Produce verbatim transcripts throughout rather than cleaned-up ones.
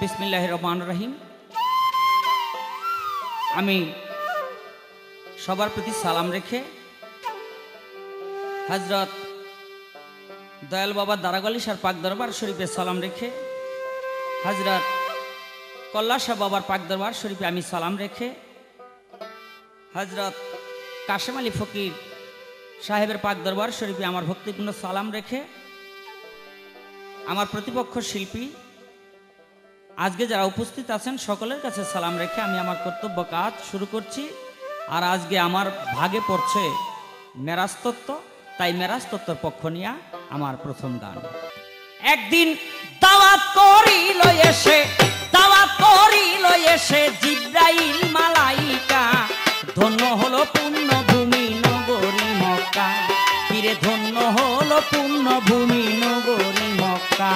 बिस्मिल्लाहिर रहमानिर रहीम। आमी सबार प्रति सालाम रेखे हजरत दयाल बाबा दारागली शाह पाक दरबार शरीफे सालाम रेखे हजरत कल्ला शाह बाबार पाक दरबार शरीफे आमी सालाम रेखे हजरत काशिम आली फकीर साहेबर पाक दरबार शरीफे आमार भक्तिपूर्ण सालाम रेखे आमार प्रतिपक्ष शिल्पी आज के जरा उपस्थित आছেন সকলের কাছে সালাম রেখে আমি আমার কর্তব্য কাজ শুরু করছি। আর আজকে আমার ভাগে পড়ছে মেরাজ তত্ত্ব, তাই মেরাজ তত্ত্বের পক্ষ নিয়ে আমার প্রথম গান। একদিন দাওয়াত করিল এসে দাওয়াত করিল এসে জিবরাইল মালাইকা, ধন্য হলো পুণ্যভূমি নগরী মক্কা, পীরে ধন্য হলো পুণ্যভূমি নগরী মক্কা।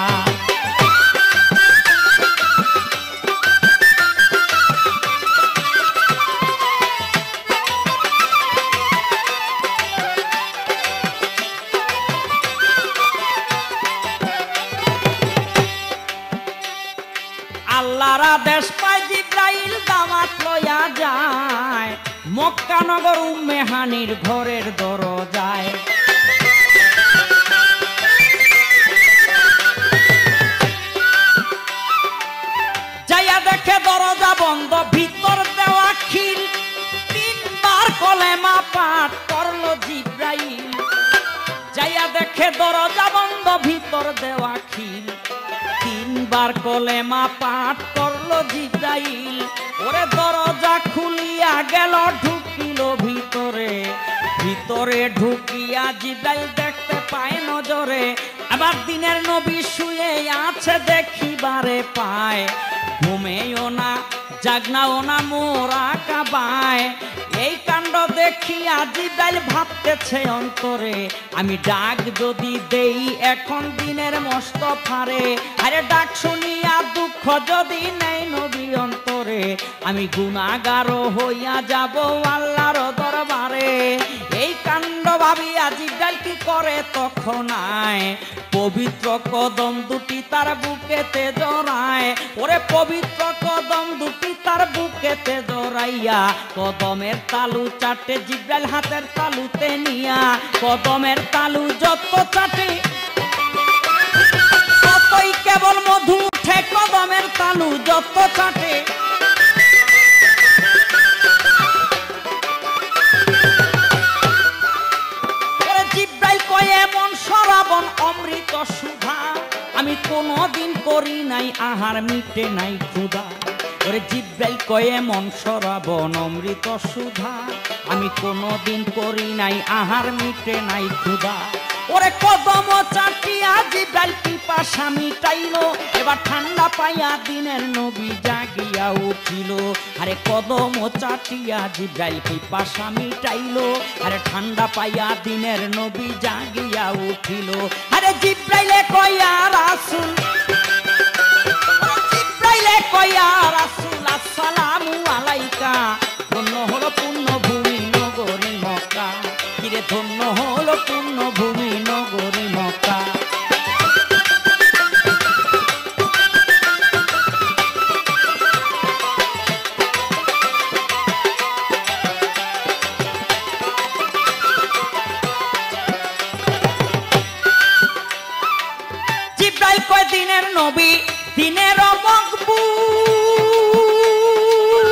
আল্লাহর আদেশ পায় জিবরাইল দাওয়াত লইয়া যায় মক্কা নগর উম্মে হানির ঘরের দরজায়। যাইয়া দেখে দরজা বন্ধ, ভিতর দেওয়া খিল, তিনবার কলেমা পাঠ করলো জিবরাইল। যাইয়া দেখে দরজা বন্ধ, ভিতর দেওয়া খিল, তিনবার কলেমা পাঠ করলো জিবরাইল। ওরে দরজা খুলিয়া গেল, ঢুকিল ভিতরে, ভিতরে ঢুকিয়া জিবরাইল দেখতে পায় নজরে আবার দিনের নবী শুয়ে আছে দেখিবারে পায়। ঘুমেও না জাগনাও না মোরা কাবায়, এই কাণ্ড দেখিয়া জিবরাইল ভাবতেছে অন্তরে, আমি ডাক যদি দেই এখন দিনের মস্ত ফারে, আরে ডাক শুনিয়া দুঃখ যদি নেই নবী অন্তরে, আমি গুনাহগার হইয়া যাব আল্লাহর দরবারে। এই কাণ্ড ভাবিয়া জিবরাইল কি করে তখন আয়, পবিত্র কদম দুটি তার বুকেতে জড়ায়। ওরে পবিত্র কদম দুটি তার বুকেতে জড়াইয়া কদমের তালু চাটে জিবরাইল হাতের তালুতে নিয়া, কদমের তালু যত চাটে ততই কেবল মধু উঠে, কদমের তালু যত চাটে জিবরাইল কয় এমন শ্রাবণ অমৃত সুধা, আমি কোনদিন করি নাই আহার মিটে নাই ক্ষুধা। ওরে জিবরাইল কয় এমন শ্রাবণ অমৃত সুধা, আমি কোনদিন করি নাই আহার মিটে নাই ক্ষুধা। ওরে কদম চাটিয়া জিবরাইল পিপাসা মিটাইলো, এবার ঠান্ডা পাইয়া দিনের নবী জাগিয়া উঠিল। আরে কদম চাটিয়া জিবরাইল পিপাসা মিটাইলো, আরে ঠান্ডা পাইয়া দিনের নবী জাগিয়া উঠিল। আরে জিবরাইলে কয়া রাসূল, জিবরাইলে কয়া রাসূল আসসালামু আলাইকা, ধন্য হলো পুণ্যভূমি নগরী মক্কা, কিরে ধন্য হলো পুণ্যভূমি নগরী মক্কা। জিবরাইল কয় দিনের নবী দিনের মকবুল,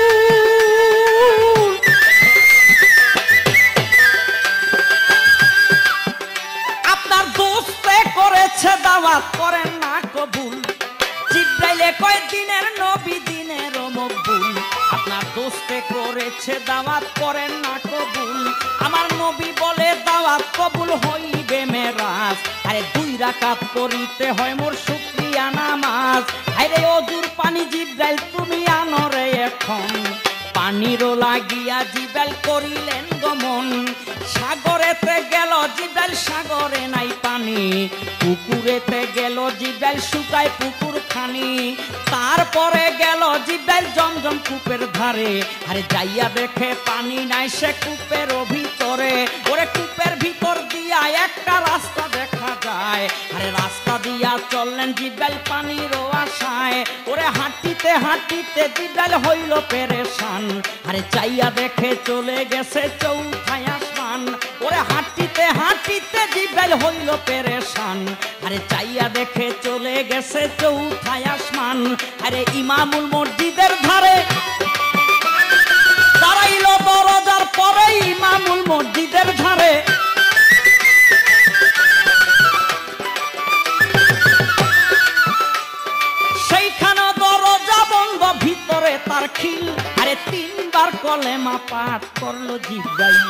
আপনার দোস্তে করেছে দাওয়াত করেন না কবুল। জিবরাইলে কয় দিনের নবী দিনের মকবুল, আপনার দোস্তে করেছে দাওয়াত করেন না কবুল। আমার নবী বলে দাওয়াত কবুল হইবে মেরাজ, আরে দুই রাকাত করিতে হয় মোর শুকরিয়া নামাজ। আরে অজুর পানি জিবরাইল তুমি আনো রে এখন, পানিরও লাগিয়া জিবরাইল করিলেন গমন। সাগরেতে গেল জিবরাইল সাগরে নাই পানি, পুকুরেতে গেল জিবরাইল শুকায় পুকুর খানি। তারপরে গেল জিবরাইল জমজম কূপের ধারে, আরে যাইয়া দেখে পানি নাই সে কূপের ভিতরে। ওরে কূপের ভিতর দিয়া একটা রাস্তা দেখা যায়, আরে রাস্তা দিয়া চললেন জিব্রাইল পানির আশায়। ওরে হাঁটিতে হাঁটিতে জিব্রাইল হইল পেরেশান, আরে চাইয়া দেখে চলে গেছে চৌথায় আসমান। ওরে হাঁটিতে হাঁটিতে জিব্রাইল হইল পেরেশান, আরে চাইয়া দেখে চলে গেছে চৌথায় আসমান। আরে ইমামুল মসজিদের ধারে দাঁড়াইল দরজার পরে, ইমামুল মসজিদের ধারে সেইখানে দরজা বন্ধ, ভিতরে তার খিল। আরে তিনবার কলেমা পাঠ করলো জিব্রাইল,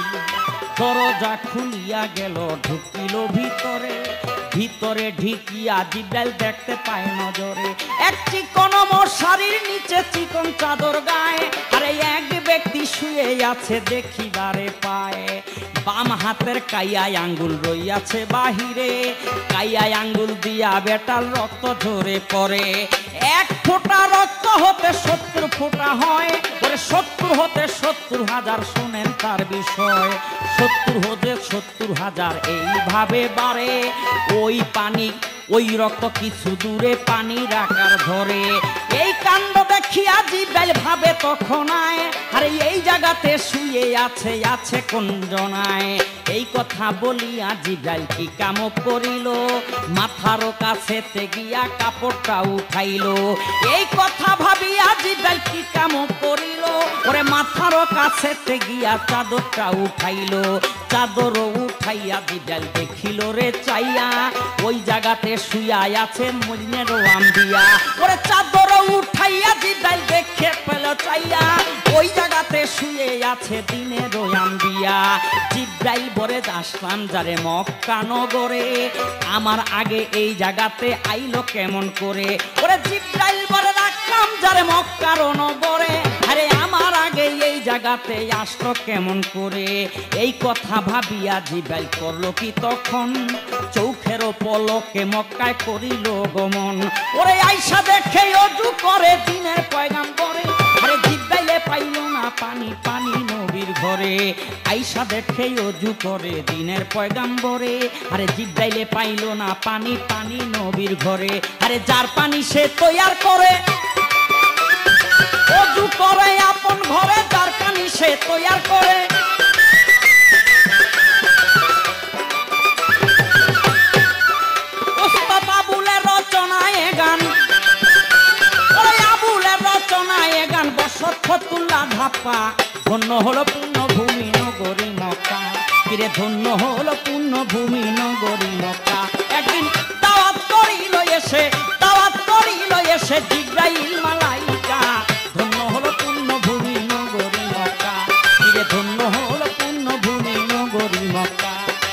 দরজা খুলিয়া গেল ঢুকিল ভিতরে। ভিতরে ঢিকিয়া জিব্রাইল দেখতে পায় নজরে এক চিকন মশারির নিচে চিকন চাদর গায়ে। আরে এক ব্যক্তি শুয়ে আছে দেখিবারে পায়, বাম হাতের কাইয়ায় আঙ্গুল রইয়াছে বাহিরে। কাইয়ায় আঙ্গুল দিয়া বেটার রক্ত ঝরে পড়ে, এক ফোঁটা রক্ত হতে সত্তর ফোঁটা হয়। ওরে সত্তর হতে সত্তর হাজার, শোনেন তার বিষয়। সত্তর হতে সত্তর হাজার এইভাবে বাড়ে, ওই পানি ওই রক্ত কিছু দূরে পানি রাখার ধরে। এই কাণ্ড দেখিয়া জিব্রাইল ভাবে তখন আয়, আরে এই জায়গাতে শুয়ে আছে আছে কোন জনায়। এই কথা বলিয়া জিব্রাইল কি কাম করিল, মাথার কাছেতে গিয়া কাপড়টা উঠাইল। এই কথা ভাবিয়া জিব্রাইল কি কাম করিল, ওরে মাথার কাছেতে গিয়া চাদরটা উঠাইল। চাদর উঠাইয়া জিব্রাইল দেখিল রে চাইয়া, ওই জায়গাতে শুয়া আছে মজনের আম্বিয়া। ওরে চাদর উঠাইয়া জিব্রাইল দেখে পেল চাইয়া, ওই জায়গাতে শুয়ে আছে দিনের আম্বিয়া। জিব্রাইল বলে আসলাম যারে মক্কা নগরে, আমার আগে এই জায়গাতে আইলো কেমন করে। ওরে জিব্রাইল বলে রাখলাম যারে মক্কার নগরে, আরে আমার আগে এই জায়গাতে আসলো কেমন করে। এই কথা ভাবিয়া জিব্রাইল করলো কি তখন, চোখের পলকে মক্কায় করিল গমন। ওরে আইসা দেখে অজু করে দিনের পয়গাম্বরে, আরে জিব্রাইলে পাইল না পানি পানি নবীর ঘরে। আইসা দেখে অজু করে দিনের পয়গাম্বরে, আরে জিব্রাইলে পাইল না পানি পানি নবীর ঘরে। আরে যার পানি সে তৈয়ার করে অজু করে আপন ঘরে, যার পানি সে তৈয়ার করে। ওস্তাদ আবুলের রচনায় গান, ওই আবুলের রচনায় গান বসত ফতুল্লা ধাপ্পা। ধন্য হলো পূর্ণভূমি নগরী মক্কা, কিরে ধন্য হলো পূর্ণভূমি নগরী মক্কা। একদিন দাওয়াত করিল এসে, দাওয়াত করিল এসে জিব্রাইল মালাইকা। ধন্য হলো পূর্ণভূমি নগরী মক্কা, কিরে ধন্য হলো পূর্ণভূমি নগরী মক্কা।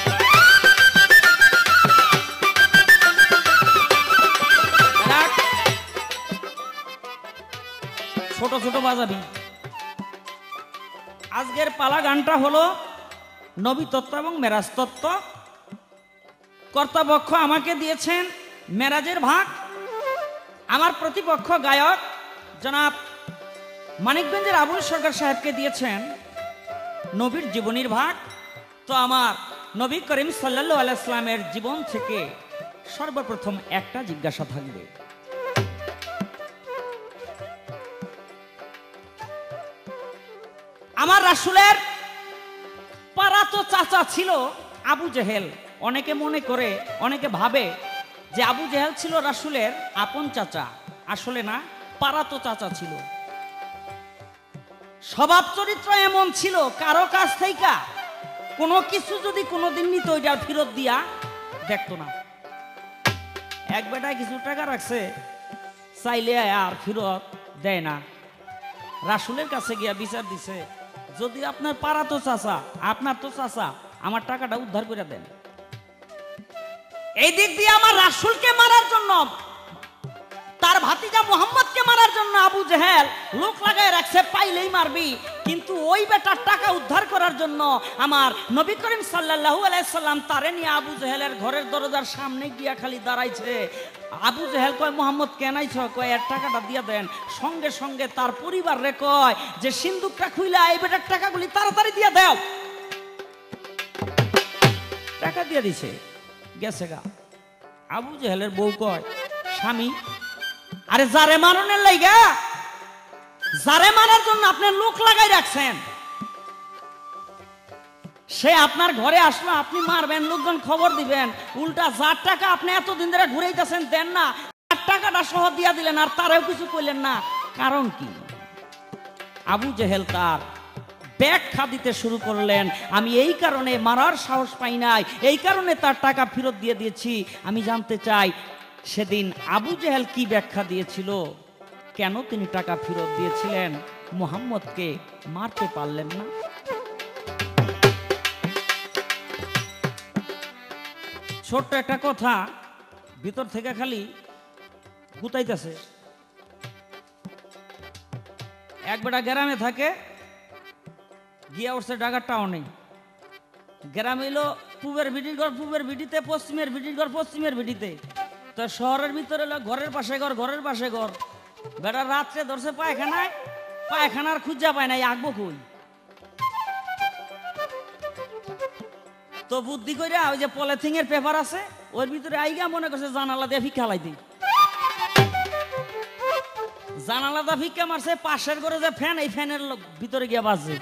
ছোট ছোট বাজাবি। আজকের পালা গানটা হলো নবী তত্ত্ব এবং মেরাজ তত্ত্ব। কর্তাপক্ষ আমাকে দিয়েছেন মেরাজের ভাগ, আমার প্রতিপক্ষ গায়ক জনাব মানিকগঞ্জের আবুল সরকার সাহেবকে দিয়েছেন নবীর জীবনীর ভাগ। তো আমার নবী করিম সাল্লাল্লাহু আলাইহি ওয়াসাল্লামের জীবন থেকে সর্বপ্রথম একটা জিজ্ঞাসা থাকবে। আমার রাসূলের পারাতো চাচা ছিল আবু জেহেল। অনেকে মনে করে, অনেকে ভাবে যে আবু জেহেল ছিল রাসূলের আপন চাচা, আসলে না, পারাতো চাচা ছিল। স্বভাব চরিত্র এমন ছিল, কারো কাছ থেকে কোনো কিছু যদি কোনোদিন নিত ওইটা ফেরত দিয়া দেখতো না। এক বেটায় কিছু টাকা রাখছে, চাইলে আর ফেরত দেয় না। রাসূলের কাছে গিয়া বিচার দিছে, যদি আপনার পাড়া তো চাচা, আপনার তো চাচা, আমার টাকাটা উদ্ধার করে দেন। এই দিক দিয়ে আমার রাসূলকে মারার জন্য, তার ভাতিজা মুহাম্মদকে মারার জন্য আবু জেহেল লোক লাগায় রাখছে, পাইলেই মারবি। কিন্তু ওই বেটার টাকা উদ্ধার করার জন্য আমার নবী করিম সাল্লাল্লাহু আলাইহি সাল্লাম তারে নিয়ে আবু জেহেলের ঘরের দরজার সামনে গিয়া খালি দাঁড়াইছে। আবু জেহেল কয়, মুহাম্মদ কেন আইছ? কয়, এর টাকাটা দিয়া দেন। সঙ্গে সঙ্গে তার পরিবার রে কয় যে সিন্দুকটা খুইলা এই বেটার টাকাগুলি তাড়াতাড়ি দিয়া দাও। টাকা দিয়ে দিছে, গেছে গা। আবু জেহেলের বউ কয়, স্বামী আরে যারে মারনের লাইগা, যারে মারার জন্য আপনি লোক লাগাই রাখছেন, সে আপনার ঘরে আসলো, আপনি মারবেন, লোকজন খবর দিবেন, উল্টা যার টাকা আপনি এতদিন ধরে ঘুরাইতেছেন দেন না, তার টাকাটা সহ দিয়া দিলেন আর তারেও কিছু কইলেন না, কারণ কি? আবু জেহেল তার ব্যাখ্যা দিতে শুরু করলেন, আমি এই কারণে মারার সাহস পাই নাই, এই কারণে তার টাকা ফেরত দিয়ে দিয়েছি। আমি জানতে চাই সেদিন আবু জেহেল কি ব্যাখ্যা দিয়েছিল, কেন তিনি টাকা ফেরত দিয়েছিলেন, মুহাম্মদকে মারতে পারলেন না? ছোট্ট একটা কথা ভিতর থেকে খালি গুতাইতেছে। এক বেটা গ্রামে থাকে, গিয়া উঠছে ঢাকার টাউনে। গ্রাম এলো পূবের ভিডির ঘর পূবের ভিডিতে, পশ্চিমের ভিডির ঘর পশ্চিমের ভিডিতে। তো শহরের ভিতরে এলো ঘরের পাশে ঘর ঘরের পাশে ঘর। বেটা রাত্রে ধরছে পায়খানায়, পায়খানার খুঁজা পায় নাই, আঁকবো কই? তো বুদ্ধি কইরা ওই যে পলিথিনের পেপার আছে ওর ভিতরে আইগা মনে করছে জানালা দিয়ে ভিক্ষা লাই দিই। জানালা দিয়ে ভিক্ষা মারছে, পাশের ঘরে যে ফ্যান, এই ফ্যানের ভিতরে গিয়া বাজছে।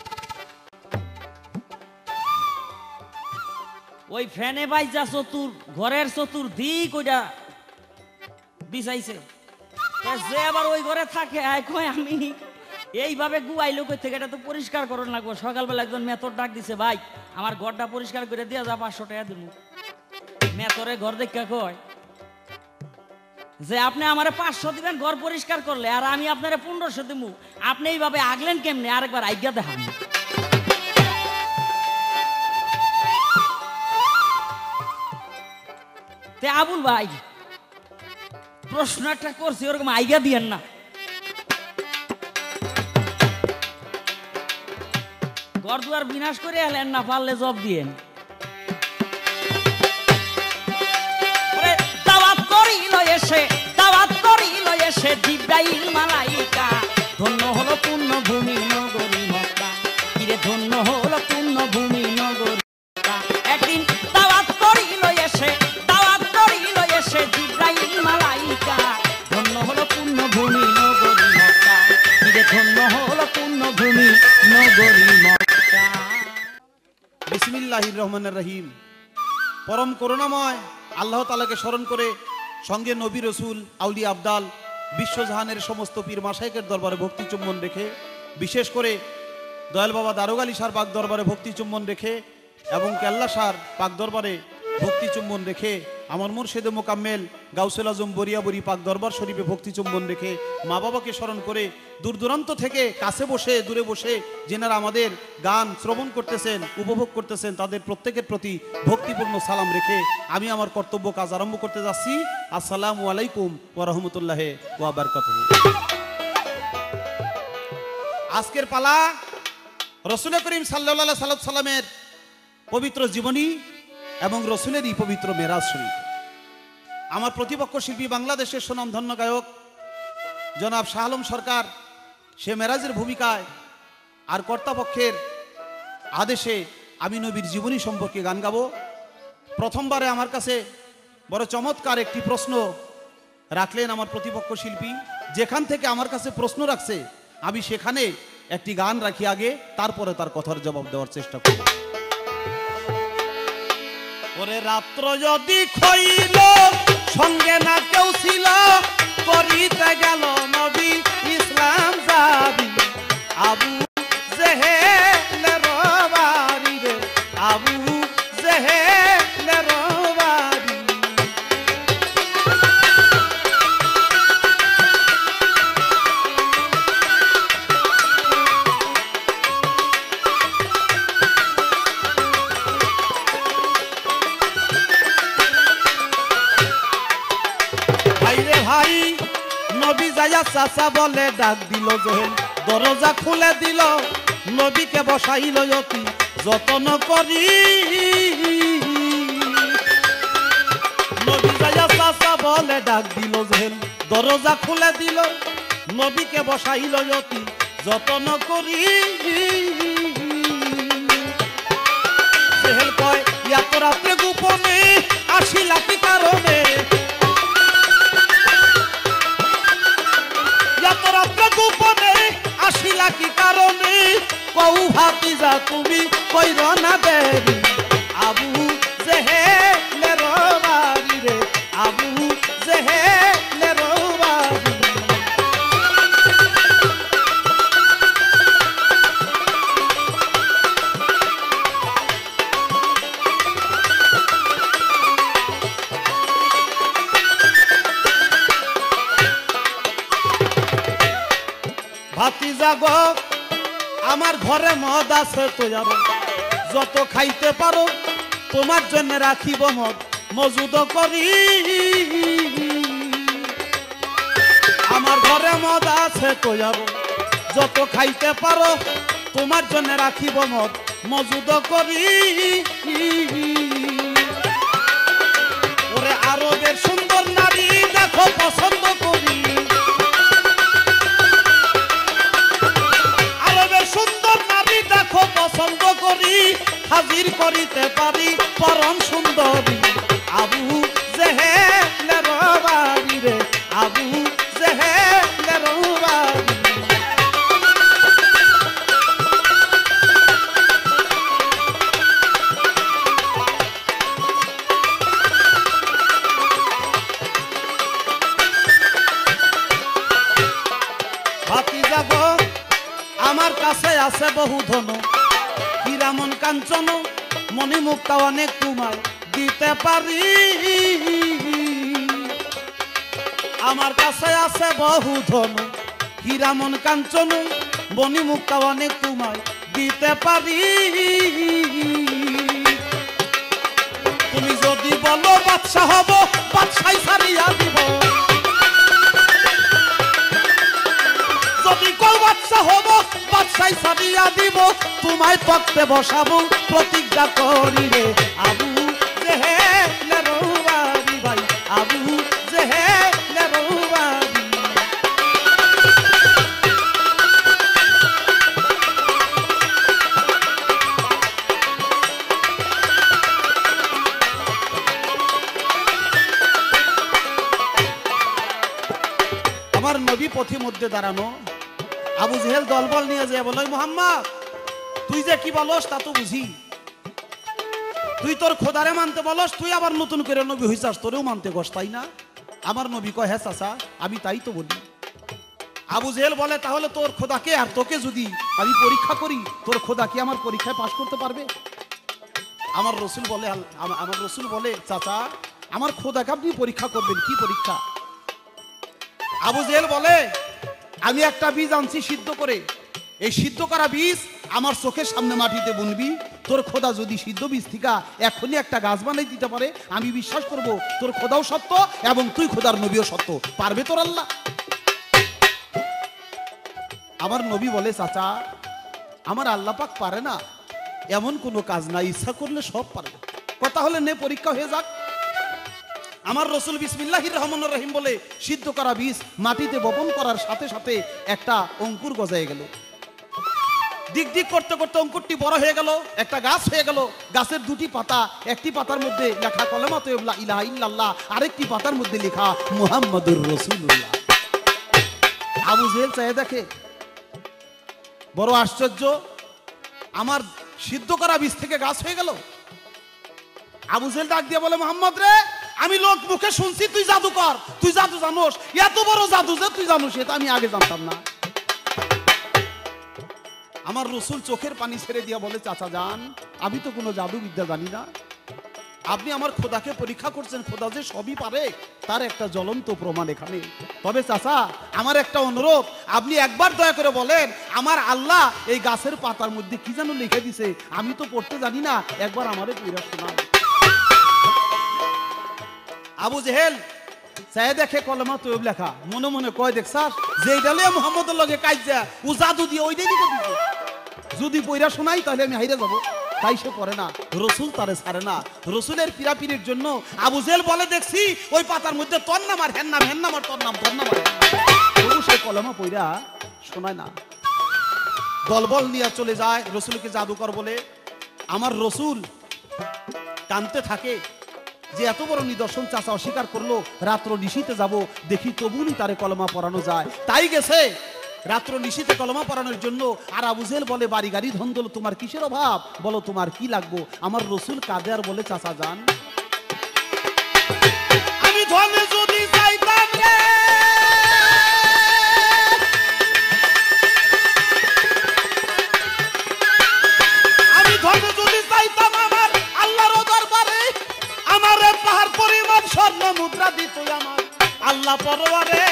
ওই ফ্যানে বাইজা চতুর ঘরের চতুর দিক ওইটা বিছাইছে। যে আবার ওই ঘরে থাকে কয় আমি এইভাবে গুয়াইলো কই থেকে, এটা তো পরিষ্কার করুন লাগবো। সকালবেলা একজন মেথর ডাক দিছে, ভাই আমার ঘরটা পরিষ্কার করে দিয়া যা, পাঁচশো টাকা দিব। মেথরে ঘর দেখা কয় যে আপনি আমারে পাঁচশো দিবেন ঘর পরিষ্কার করলে, আর আমি আপনারে পনেরোশো দিব, আপনি এইভাবে আগলেন কেমনে? আরেকবার আজ্ঞা দেখান। তে আবুল ভাই প্রশ্ন একটা করছি, ওরকম আইগা দিয়েন না। ঘর দুয়ার বিনাশ করে এলেন না, পারলে জব দিয়েন। দাওয়াত করিল এসে, দাওয়াত করিল এসে জিব্রাইল মালাইকা, ধন্য হলো পূর্ণ ভূমি নগরী মক্কা, কিরে ধন্য হলো পূর্ণ ভূমি নগরী মক্কা। একদিন দাওয়াত করিল এসে, দাওয়াত করিল এসে জিব্রাইল মালাইকা, ধন্য হলো পূর্ণ ভূমি নগরী মক্কা, কিরে ধন্য হলো পূর্ণ ভূমি নগরী মক্কা। বিসমিল্লাহির রহমানির রহিম। পরম করুণাময় আল্লাহ তাআলাকে স্মরণ করে সঙ্গে নবী রসুল আউলিয়া আবদাল বিশ্বজাহানের সমস্ত পীর মাশায়েখের দরবারে ভক্তি চুম্বন রেখে, বিশেষ করে দয়াল বাবা দারোগ আলী শাহর পাক দরবারে ভক্তি চুম্বন রেখে এবং কেল্লা শাহর পাক দরবারে ভক্তি চুম্বন রেখে, আমার মুর্শিদে মোকাম্মেল গাউসুল আজম বরিয়াবরি পাক দরবার শরীফে ভক্তি চুম্বন রেখে, মা বাবাকে স্মরণ করে দূর দূরান্ত থেকে কাছে বসে দূরে বসে যেনারা আমাদের গান শ্রবণ করতেছেন, উপভোগ করতেছেন, তাদের প্রত্যেকের প্রতি ভক্তিপূর্ণ সালাম রেখে আমি আমার কর্তব্য কাজ আরম্ভ করতে যাচ্ছি। আসসালামু আলাইকুম ওয়া রাহমাতুল্লাহি ওয়া বারাকাতুহু। আজকের পালা রাসূল করিম সাল্লাল্লাহু আলাইহি সাল্লামের পবিত্র জীবনী এবং রসুলেরই পবিত্র মেরাজ শরীফ। আমার প্রতিপক্ষ শিল্পী বাংলাদেশের সুনামধন্য গায়ক জনাব শাহ আলম সরকার, সে মেরাজের ভূমিকায় আর কর্তাপক্ষের আদেশে আমি নবীর জীবনী সম্পর্কে গান গাবো। প্রথমবারে আমার কাছে বড় চমৎকার একটি প্রশ্ন রাখলেন আমার প্রতিপক্ষ শিল্পী। যেখান থেকে আমার কাছে প্রশ্ন রাখছে আমি সেখানে একটি গান রাখি আগে, তারপরে তার কথার জবাব দেওয়ার চেষ্টা করি। ওরে রাত্র যদি খইল সঙ্গে না কেউ ছিল, করিতে গেল নবী ইসলাম যাবি, আবু জেহেলের বাড়ি রে, আবু জেহেলের বাড়ি। ভাই নবী যায়া চাচা বলে ডাক দিল জেহেল, দরজা খুলে দিল, নবীকে বসাইল অতি যতন করি। নবী যায়া চাচা বলে ডাক দিল জেহেল, দরজা খুলে দিল, নবীকে বসাইল অতি যতন করি। জেহেল কয় এত রাত্রে গোপনে আসিলা কি কারণে এত রাত্রে গোপনে আসিলা কি কারণে কৌ ভাতিজা তুমি কইর না দেরি আবু জেহেলের বাড়ি রে আবু জেহেলের বাড়ি ভাতিজা গো আমার ঘরে মদ আছে তো যাবো যত খাইতে পারো তোমার জন্য রাখিব মদ মজুদ করি আমার ঘরে মদ আছে তো যাবো যত খাইতে পারো তোমার জন্য রাখিব মদ মজুদ করি ওরে আরবের সুন্দর নারী দেখো পছন্দ করি সুন্দর নারী দেখো পছন্দ করি হাজির করিতে পারি পরম সুন্দরী আবু জেহেলের বাড়ি রে আবু জেহেলের বাড়ি ভাতিজা গো আমার কাছে আছে বহু ধন হীরামন কাঞ্চন মণিমুক্তা অনেক তোমায় দিতে পারি আমার কাছে আছে বহু ধন হীরামন কাঞ্চন মণিমুক্তা অনেক তোমায় দিতে পারি তুমি যদি বলো বাদশা হব বাদশাই ছাড়িয়া দিব যদি কও বাদশা হব বাদশাই ছাড়িয়া দিব তোমায় তক্তে বসাবো প্রতিজ্ঞা করি রে আবু জেহেলের বাড়ি ভাই আবু জেহেলের বাড়ি আমার নবী পথে মধ্যে দাঁড়ানো আবু জেহেল দলবল নিয়ে যায় বলে মুহাম্মদ তুই যে কি বলস তা তো বুঝি তুই তোর খোদারে মানতে বলস তুই আবার নতুন করে নবী হইছাস তোরেও মানতে গস তাই না আমার নবী কয় হ্যাঁ চাচা আমি তাই তো বলি আবু জেহেল বলে তাহলে তোর খোদাকে আর তোকে যদি আমি পরীক্ষা করি তোর খোদা কি আমার পরীক্ষায় পাশ করতে পারবে আমার রসুল বলে আমার রসুল বলে চাচা আমার খোদাকে আপনি পরীক্ষা করবেন কি পরীক্ষা আবু জেহেল বলে আমি একটা বীজ আনছি সিদ্ধ করে এই সিদ্ধ করা বীজ আমার চোখের সামনে মাটিতে বুনবি তোর খোদা যদি সিদ্ধ বীজ থেকে এখনই একটা গাছ বানাই দিতে পারে আমি বিশ্বাস করব তোর খোদাও সত্য এবং তুই খোদার নবীও সত্য পারবে তোর আল্লাহ আমার নবী বলে চাচা আমার আল্লাহ পাক পারে না এমন কোনো কাজ নাই ইচ্ছা করলে সব পারবে কথা হলে নে পরীক্ষা হয়ে যাক আমার রসুল বিসমিল্লাহির রহমানির রহিম বলে সিদ্ধ করা বীজ মাটিতে বপন করার সাথে সাথে একটা অঙ্কুর গজায় গেল দিক দিক করতে করতে অঙ্কুরটি বড় হয়ে গেল একটা গাছ হয়ে গেল গাছের দুটি পাতা একটি পাতার মধ্যে লেখা কলেমা তয়্যিবা ইলাহা ইল্লাল্লাহ আরেকটি পাতার মধ্যে লেখা মুহাম্মাদুর রাসূলুল্লাহ আবু জেহেল চায় দেখে বড় আশ্চর্য আমার সিদ্ধ করা বীজ থেকে গাছ হয়ে গেল আবু জেহেল ডাক দিয়ে বলে মুহাম্মদ রে আমি লোক মুখে শুনছি তুই জাদু কর তুই জাদু জানোস এত বড় জাদু যে তুই জানোস এটা আমি আগে জানতাম না আমার রসুল চোখের পানি ছেড়ে দিয়া বলে চাচা যান আমি তো কোনো জাদু বিদ্যা জানি না আপনি আমার খোদাকে পরীক্ষা করছেন খোদা যে সবই পারে তার একটা জ্বলন্ত প্রমাণ এখানে তবে চাচা আমার একটা অনুরোধ আপনি একবার দয়া করে বলেন আমার আল্লাহ এই গাছের পাতার মধ্যে কি যেন লিখে দিছে আমি তো পড়তে জানি না একবার আমারে পড়া শোনান আবু জেহেল চাই দেখে কলমা তৈয়ব লেখা মনে মনে কয় দেখছাস যে ডালে মুহাম্মদের লগে কাইজা ও জাদু দিয়ে ওইটাই লিখে দিছে যদি পয়রা শোনাই তাহলে আমি হাইরে যাব তাই সে করে না রসুল তারে ছাড়ে না রসুলের পিরাপিরির জন্য আবু জেহেল বলে দেখছি ওই পাতার মধ্যে তোর নাম আর হ্যান নাম হ্যান নাম আর তোর নাম তোর নাম আর সে কলমা পয়রা শোনায় না দলবল নিয়ে চলে যায় রসুলকে জাদুকর বলে আমার রসুল কানতে থাকে যে এত বড় নিদর্শন চাচা অস্বীকার করলো, রাত্র নিশীতে যাব দেখি তবুনি তারে কলমা পড়ানো যায়। তাই গেছে রাত্র নিশীতে কলমা পড়ানোর জন্য। আর আবু জেহেল বলে, বাড়ি গাড়ি ধন দৌলত তোমার কিসের অভাব, বলো তোমার কি লাগবো? আমার রসুল কাঁদে আর বলে, চাচা যান, আমি ধনে যদি চাইতাম রে, আমি ধনে যদি চাইতাম আমার আল্লাহর দরবারে, আমার পাহাড় পরিমাণ স্বর্ণ মুদ্রা দিত আমার আল্লাহ পরওয়ারে।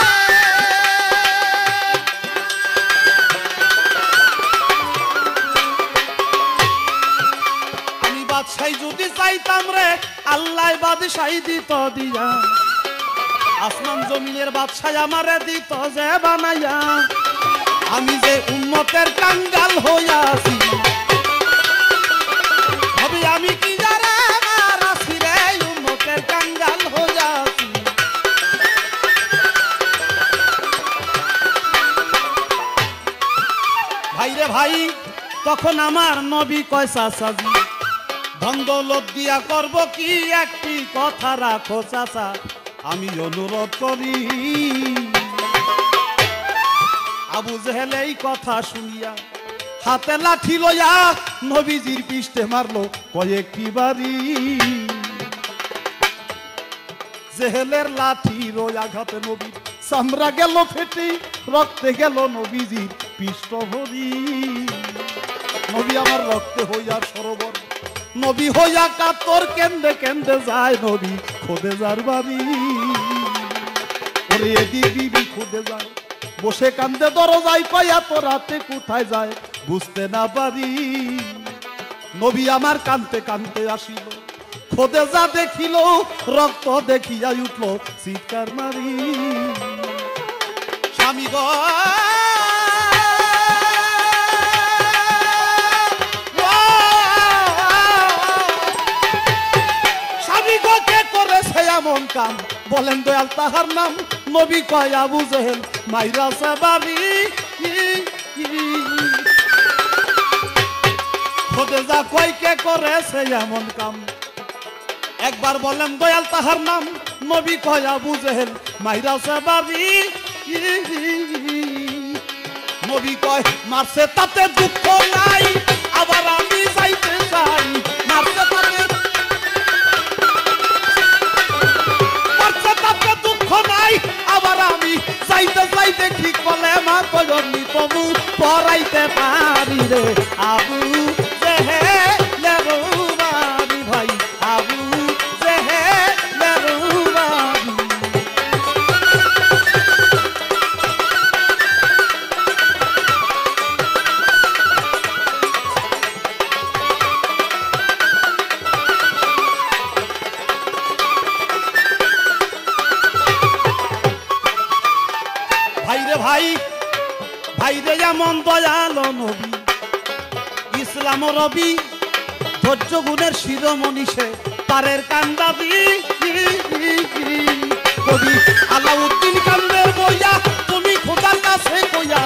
আমি বাদশাহী যদি চাইতাম রে, আল্লাহ বাদশাহী দিত দিয়া, আসমান জমিনের বাদশাহ আমারে দিত যে বানাইয়া। আমি যে উম্মতের কাঙ্গাল হইয়াছি, ভাবি আমি কি জারে মারাছি রে, উম্মতের কাঙ্গাল হইয়াছি। ভাই রে ভাই, তখন আমার নবী কয়, চাচাজি ধন দৌলত দিয়া করব কি, একটি কথা রাখো চাচা আমি অনুরোধ করি। আবু জেহেল এই কথা শুনিয়া হাতে লাঠি লইয়া নবীজির পিষ্টে মারলো কয়েকটি বাড়ি। জেহেলের লাঠির ওই আঘাতে নবীর চামড়া গেল ফেটে, রক্তে গেল নবীজির পিষ্ট ভরি। নবী আমার রক্তে হইয়া সরোবর, নবী হইয়া কাতর, কেন্দে কেন্দে যায় নবী খোদে যার বাড়ি। ওরে দিবি খুদে যায়, বসে কান্দে দরজায়, পাইয়া তো রাতে কোথায় যায় বুঝতে না পারি। নবী আমার কান্দতে কান্দতে আসিল, খোদে যা দেখিল, রক্ত দেখিয়া উঠল চিৎকার মারি। স্বামী গো এমন কাম, বলেন দয়াল তাহার নাম? নবী কয়, আবু জেহেল মাইরা সাবারি। খোদে যা কয় কে করেছে এমন কাম, একবার বলেন দয়াল তাহার নাম? নবী কয়, আবু জেহেল মাইরা সাবারি। নবী কয়, মারছে তাতে দুঃখ নাই, আবার আমি যাইতে চাই। মারছে তাতে নাই, আবার আমি চাইতে চাই দেখি কলেমা কজনি তবু পড়াইতে পারি রে। আবু জেহেলের বাড়ি ভাই, আবু জেহেলের বাড়ি। ভাই ভাই রে এমন দয়াল নবী, ইসলাম রবি, ধৈর্য গুণের শিরোমণি সে, তারের কান্দাবি। কবি আলাউদ্দিন কান্দের বইয়া, তুমি খোদার কাছে কইয়া।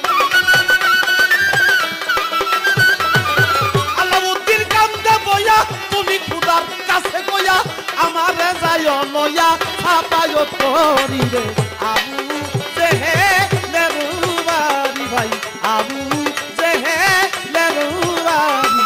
আলাউদ্দিন কান্দে বইয়া, তুমি খোদার কাছে কইয়া, আমারে যায় লইয়া ছাপায় তরি রে। আবু জেহেলের বাড়ি ভাই, আবু জেহেলের বাড়ি।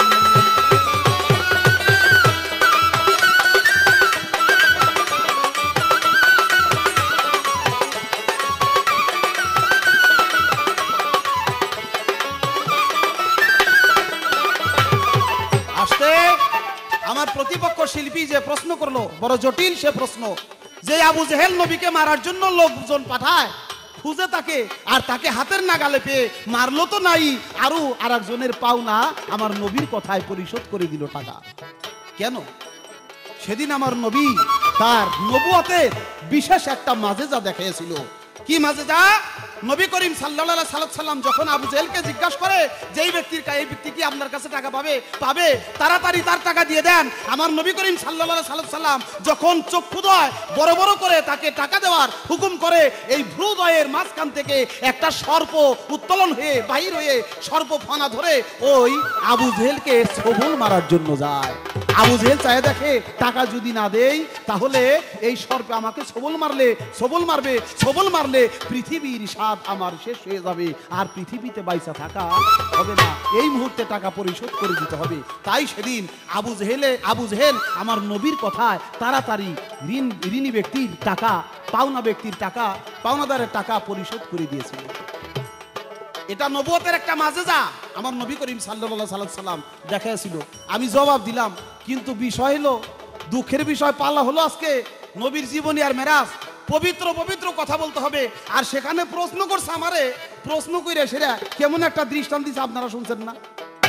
আসতে আমার প্রতিপক্ষ শিল্পী যে প্রশ্ন করলো, বড় জটিল সে প্রশ্ন, যে আবু জেহেল নবীকে মারার জন্য লোকজন পাঠায়, খুঁজে তাকে, আর তাকে হাতের নাগালে পেয়ে মারলো তো নাই, আরো আর একজনের পাওনা আমার নবীর কথায় পরিশোধ করে দিল টাকা। কেন? সেদিন আমার নবী তার নবুয়তের বিশেষ একটা মাজেজা দেখিয়েছিল। কি মাজেজা? নবী করিম সাল্লাল্লাহু আলাইহি সাল্লাম যখন আবু জেহেলকে জিজ্ঞাসা করে যে এই ব্যক্তির এই ব্যক্তি কি আপনার কাছে টাকা পাবে পাবে তাড়াতাড়ি তার টাকা দিয়ে দেন, আমার নবী করিম সাল্লাল্লাহু আলাইহি সাল্লাম যখন চক্ষুদয় বড় বড় করে তাকে টাকা দেওয়ার হুকুম করে, এই ভ্রুদয়ের মাঝখান থেকে একটা সর্প উত্তোলন হয়ে বাহির হয়ে সর্প ফানা ধরে ওই আবু জেহেলকে সবল মারার জন্য যায়। আবু জেহেল চায় দেখে টাকা যদি না দেই তাহলে এই সর্পে আমাকে সবল মারলে সবল মারবে সবল মারলে পৃথিবীর স্বাদ আমার শেষ হয়ে যাবে আর পৃথিবীতে বাইসা থাকা হবে না, এই মুহূর্তে টাকা পরিশোধ করে দিতে হবে। তাই সেদিন আবু জেহেলে আবু জেহেল আমার নবীর কথায় তাড়াতাড়ি ঋণ ঋণী ব্যক্তির টাকা পাওনা ব্যক্তির টাকা পাওনাদারের টাকা পরিশোধ করে দিয়েছিল। এটা নবুয়তের একটা মাজেজা আমার নবী করিম সাল্লাল্লাহু আলাইহি সাল্লাম দেখাইছিল। আমি জবাব দিলাম, কিন্তু বিষয় হলো দুঃখের বিষয় পাল্লা হলো আজকে নবীর জীবনী আর মেরাজ পবিত্র পবিত্র কথা বলতে হবে, আর সেখানে প্রশ্ন করছে আমারে, প্রশ্ন কইরা সেরা কেমন একটা দৃষ্টান্ত দিচ্ছে আপনারা শুনছেন না?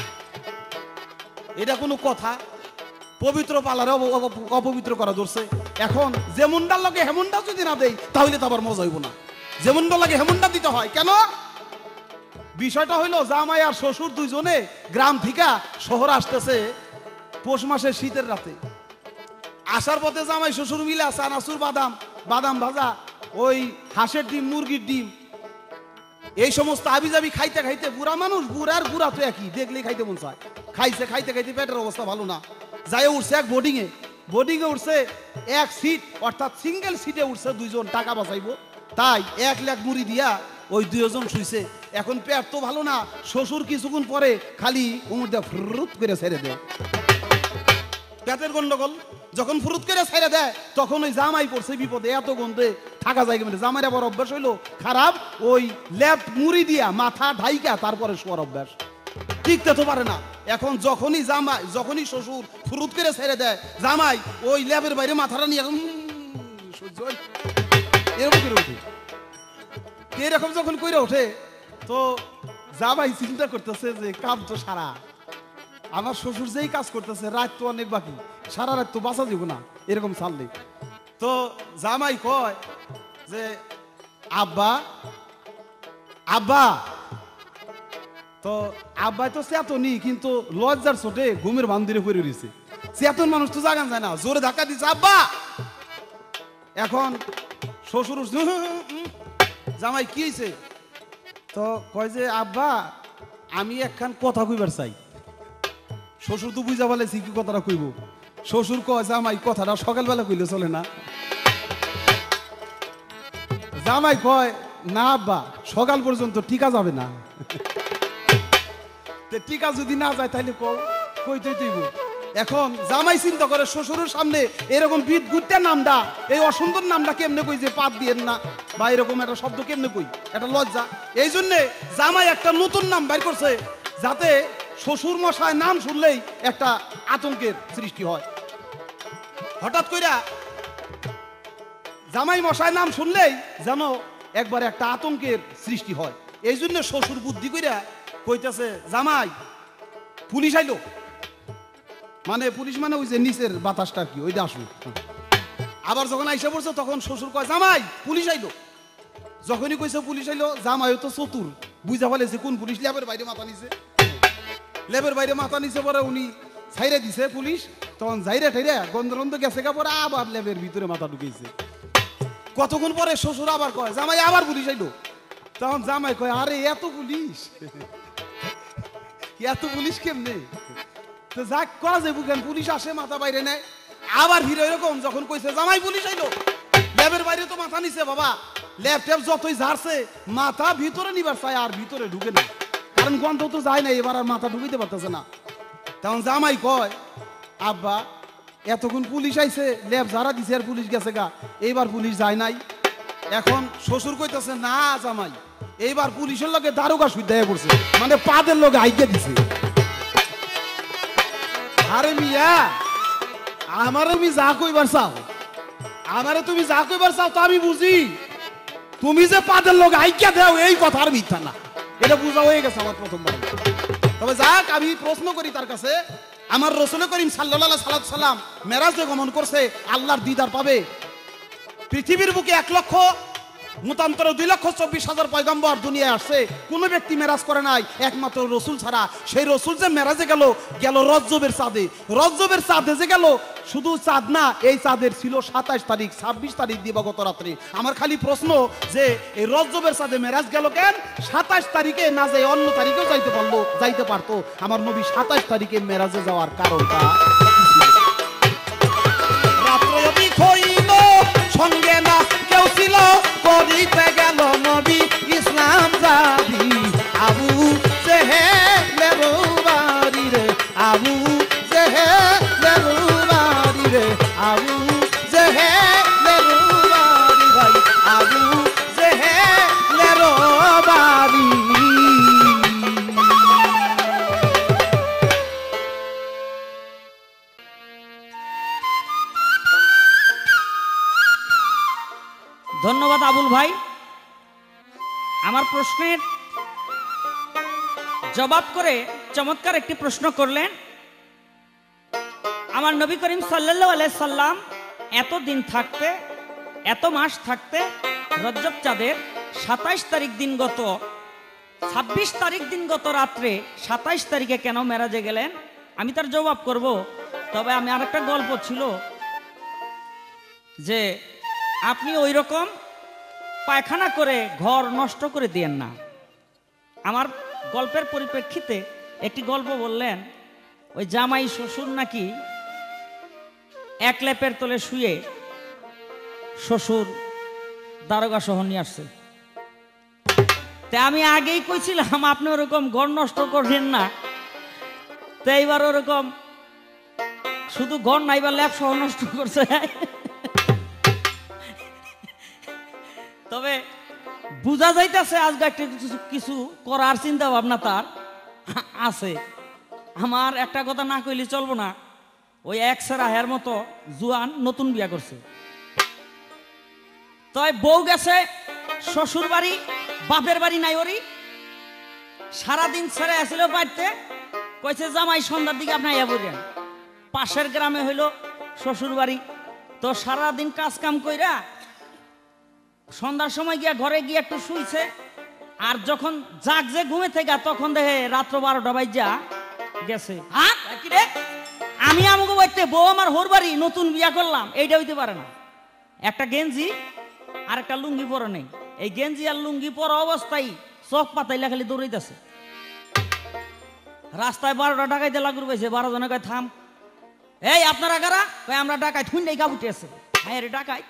এটা কোনো কথা? পবিত্র পালারে অপবিত্র করা ধরছে। এখন যেমনটার লাগে হেমনটা যদি না দেই তাহলে তো আবার মজা হইব না, যেমনটা লাগে হেমনটা দিতে হয়। কেন? বিষয়টা হইলো জামাই আর শ্বশুর দুইজনে গ্রাম থেকে শহর আসতেছে পৌষ মাসের শীতের রাতে। আসার পথে জামাই শ্বশুর মিলে চানাচুর বাদাম বাদাম ভাজা, ওই হাঁসের ডিম মুরগির ডিম এই সমস্ত আবিজাবি খাইতে খাইতে, বুড়া মানুষ বুড়ার বুড়া তো একই, দেখলেই খাইতে মন চায়। খাইছে খাইতে খাইতে পেটের অবস্থা ভালো না, যাই উঠছে এক বোর্ডিং এ বোর্ডিং এ উঠছে এক সিট, অর্থাৎ সিঙ্গেল সিটে উঠছে দুইজন, টাকা বাঁচাইবো তাই এক লাখ মুড়ি দিয়া ওই দুইজন শুইছে। এখন পেট তো ভালো না, শ্বশুর কিছুক্ষণ পরে খালি উমর দেয় ফুরুত করে ছেড়ে দেয়, পেটের গন্ডগোল। যখন ফুরুত করে ছেড়ে দেয় তখন ওই জামাই পড়ছে বিপদে, এত গন্ধে থাকা যায় মানে। জামাইয়ের আবার অভ্যাস হইলো খারাপ, ওই ল্যাপ মুড়ি দিয়া মাথা ঢাইকা তারপরে শোয়ার অভ্যাস, টিকতে তো পারে না। এখন যখনই জামাই যখনই শ্বশুর ফুরুত করে ছেড়ে দেয়, জামাই ওই ল্যাবের বাইরে মাথাটা নিয়ে এরকম করে ওঠে। এরকম যখন কইরা ওঠে তো জামাই চিন্তা করতেছে যে কাম তো সারা, আমার শ্বশুর যেই কাজ করতেছে, রাত তো অনেক বাকি, সারা রাত তো বাঁচা যাব না এরকম ছাড়লে। তো জামাই কয় যে আব্বা আব্বা, তো আব্বাই তো চেতনই, কিন্তু লজ্জার ছোটে ঘুমের বান্দিরে পড়ে রয়েছে। চেতন মানুষ তো জাগান যায় না, জোরে ধাক্কা দিচ্ছে আব্বা। এখন শ্বশুর জামাই কি হয়েছে? তো কয় যে আব্বা আমি একখান কথা কইবার চাই। শ্বশুর তো বুঝা বলেছি কি কথাটা কইব। শ্বশুর কয় জামাই কথাটা সকালবেলা কইলে চলে না? জামাই কয় না আব্বা, সকাল পর্যন্ত টিকা যাবে না। টিকা যদি না যায় তাহলে কইতে দিব। এখন জামাই চিন্তা করে শ্বশুরের সামনে এরকম বিদ গুট্টা নামটা, এই অসুন্দর নামটা কেমনে কই, যে পাত দিয়েন না বা এরকম একটা শব্দ কেমনে কই, এটা লজ্জা। এই জন্যে জামাই একটা নতুন নাম বাইর করছে, যাতে শ্বশুর মশাই নাম শুনলেই একটা আতঙ্কের সৃষ্টি হয়। হঠাৎ কইরা জামাই মশাই নাম শুনলেই যেন একবার একটা আতঙ্কের সৃষ্টি হয়। এই জন্য শ্বশুর বুদ্ধি কইরা কইতেছে জামাই পুলিশ আইলো, মানে পুলিশ মানে ওই যে নিচের বাতাসটা কি ওইটা আসুন। আবার যখন আইসা পড়ছে তখন শ্বশুর কয় জামাই পুলিশ আইলো। যখনই কইছে পুলিশ আইলো, জামাইও তো চতুর, বুঝা ফেলেছে কোন পুলিশ, ল্যাবের বাইরে মাথা নিছে। ল্যাবের বাইরে মাথা নিছে পরে উনি ছাইরে দিছে পুলিশ, তখন যাইরে ঠাইরে গন্ধরন্ধ গেছে গা, পরে আবার ল্যাবের ভিতরে মাথা ঢুকেছে। কতক্ষণ পরে শ্বশুর আবার কয় জামাই আবার পুলিশ আইলো। তখন জামাই কয় আরে এত পুলিশ, এত পুলিশ কেমনে? তো যাক করা যাবো কেন, পুলিশ আসে মাথা বাইরে নেয়। আবার ফিরে এরকম যখন কইছে জামাই পুলিশ আইলো, ল্যাবের বাইরে তো মাথা নিছে বাবা, ল্যাব ট্যাব যতই ঝাড়ছে মাথা ভিতরে নিবার চায় আর ভিতরে ঢুকে না, কারণ গন্ধ তো যায় না, এবার আর মাথা ঢুকিতে পারতেছে না। তখন জামাই কয় আব্বা এতক্ষণ পুলিশ আইছে, ল্যাব ঝাড়া দিছে আর পুলিশ গেছে গা, এইবার পুলিশ যায় নাই। এখন শ্বশুর কইতেছে না জামাই, এইবার পুলিশের লগে দারোগা সুবিধা পড়ছে, মানে পাদের লগে আইগে দিছে। আরে মিয়া আমারে তুমি যা কইবার চাও, আমারে তুমি যা কইবার চাও তা আমি বুঝি, তুমি যে পাদের লোক আইকিয়া দাও এই কথা আর মিথ্যা না, এটা বুঝা হয়ে গেছে আমার প্রথমবার। তবে যাক আমি প্রশ্ন করি তার কাছে, আমার রাসূল করিম সাল্লাল্লাহু আলাইহি সাল্লাম মেরাজে গমন করছে, আল্লাহর দিদার পাবে। পৃথিবীর বুকে এক লক্ষ মতান্তর দুই লক্ষ চব্বিশ হাজার পয়গম্বর দুনিয়ায় আসছে, কোনো ব্যক্তি মেরাজ করে নাই একমাত্র রসুল ছাড়া। সেই রসুল যে মেরাজে গেল, গেল রজবের চাঁদে। রজবের চাঁদে যে গেল, শুধু চাঁদ না, এই চাঁদের ছিল সাতাইশ তারিখ ছাব্বিশ তারিখ দিবাগত রাত্রে। আমার খালি প্রশ্ন যে এই রজবের চাঁদে মেরাজ গেল কেন? সাতাইশ তারিখে না যাই অন্য তারিখেও যাইতে পারলো, যাইতে পারতো। আমার নবী সাতাইশ তারিখে মেরাজে যাওয়ার কারণটা শরিক হইল সঙ্গে না কেউ ছিল করিতে গেল নবী ইসলাম জারি আবু জেহেলের বাড়ি রে আবু জেহেলের বাড়ি রে আবু জেহেলের বাড়ি ভাই আবু জেহেলের বাড়ি। ধন্যবাদ আবুল ভাই, আমার প্রশ্নের জবাব করে চমৎকার একটি প্রশ্ন করলেন। আমার নবী করিম সাল্লাল্লাহু আলাইহি সাল্লাম এত দিন থাকতে, এত মাস থাকতে রজব চাঁদের সাতাইশ তারিখ দিন গত ছাব্বিশ তারিখ দিন গত রাত্রে সাতাইশ তারিখে কেন মেরাজে গেলেন? আমি তার জবাব করব। তবে আমি আরেকটা গল্প ছিল যে আপনি ওই রকম পায়খানা করে ঘর নষ্ট করে দিয়েন না। আমার গল্পের পরিপ্রেক্ষিতে একটি গল্প বললেন, ওই জামাই শ্বশুর নাকি এক লেপের তলে শুয়ে শ্বশুর দারোগা সহ নিয়ে আসছে। তা আমি আগেই কইছিলাম আপনি ওরকম ঘর নষ্ট করবেন না। তো এইবার ওরকম শুধু ঘর নাইবার ল্যাপ সহ নষ্ট করছে। তবে বুঝা যাইতেছে আজকে একটা কিছু করার চিন্তা ভাবনা তার আছে। আমার একটা কথা না কইলে চলবো না, ওই এক সেরা হের মতো জুয়ান নতুন বিয়া করছে। তাই বউ গেছে শ্বশুর বাড়ি, বাপের বাড়ি নাই ওরি, সারাদিন ছেড়ে আসছিল বাড়িতে। কইছে জামাই সন্ধ্যার দিকে আপনি আইয়া বললেন, পাশের গ্রামে হইল শ্বশুর বাড়ি। তো সারাদিন কাজ কাম কইরা সন্ধ্যার সময় গিয়া ঘরে গিয়ে একটু শুইছে। আর যখন জাগছে ঘুমে থেকে তখন দেখে রাত্র বারোটা বাজা গেছে। হ্যাঁ কি রে, আমি আমাকে বাড়িতে বউ আমার হোর বাড়ি নতুন বিয়া করলাম, এইটা হইতে পারে না। একটা গেঞ্জি আর একটা লুঙ্গি পরে নেই, এই গেঞ্জি আর লুঙ্গি পরা অবস্থায় চোখ পাতাইলা খালি দৌড়াইতেছে। রাস্তায় বারোটা ডাকাইতে লাগুর পাইছে, বারো জনে কয় থাম, এই আপনারা কারা? কয় আমরা ডাকাই। থুন্ডাই কাবুটি আছে। হ্যাঁ রে ডাকাই।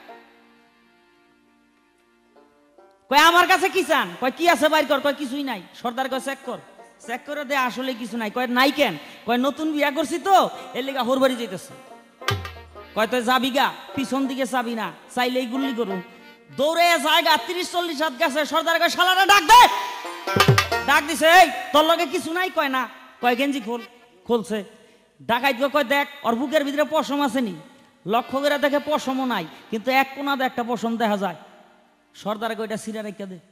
কয় আমার কাছে কি চান? কয় কি আছে বাইর কর। কয় কিছুই নাই। সর্দার কয় চেক কর। চেক করে দে, আসলে কিছু নাই। কয় নাই কেন? কয় নতুন বিয়া করছি তো এর লিগা হোর বাড়ি যাইতেছে। কয় তুই যাবি গা, পিছন দিকে যাবি না, চাইলেই গুল্লি করুন। দৌড়ে জায়গা তিরিশ চল্লিশ হাত গেছে। সর্দার কয় শালারা ডাক দে। ডাক দিছে, এই তোর লগে কিছু নাই? কয় না। কয় গেঞ্জি খোল। খুলছে। ডাকাইত কয় দেখ ওর বুকের ভিতরে পশম আছে নি? লক্ষ্য করে দেখে পশমও নাই, কিন্তু এক কোনাতে একটা পশম দেখা যায়। সর্দার কয়টা সিরা রেখে দে।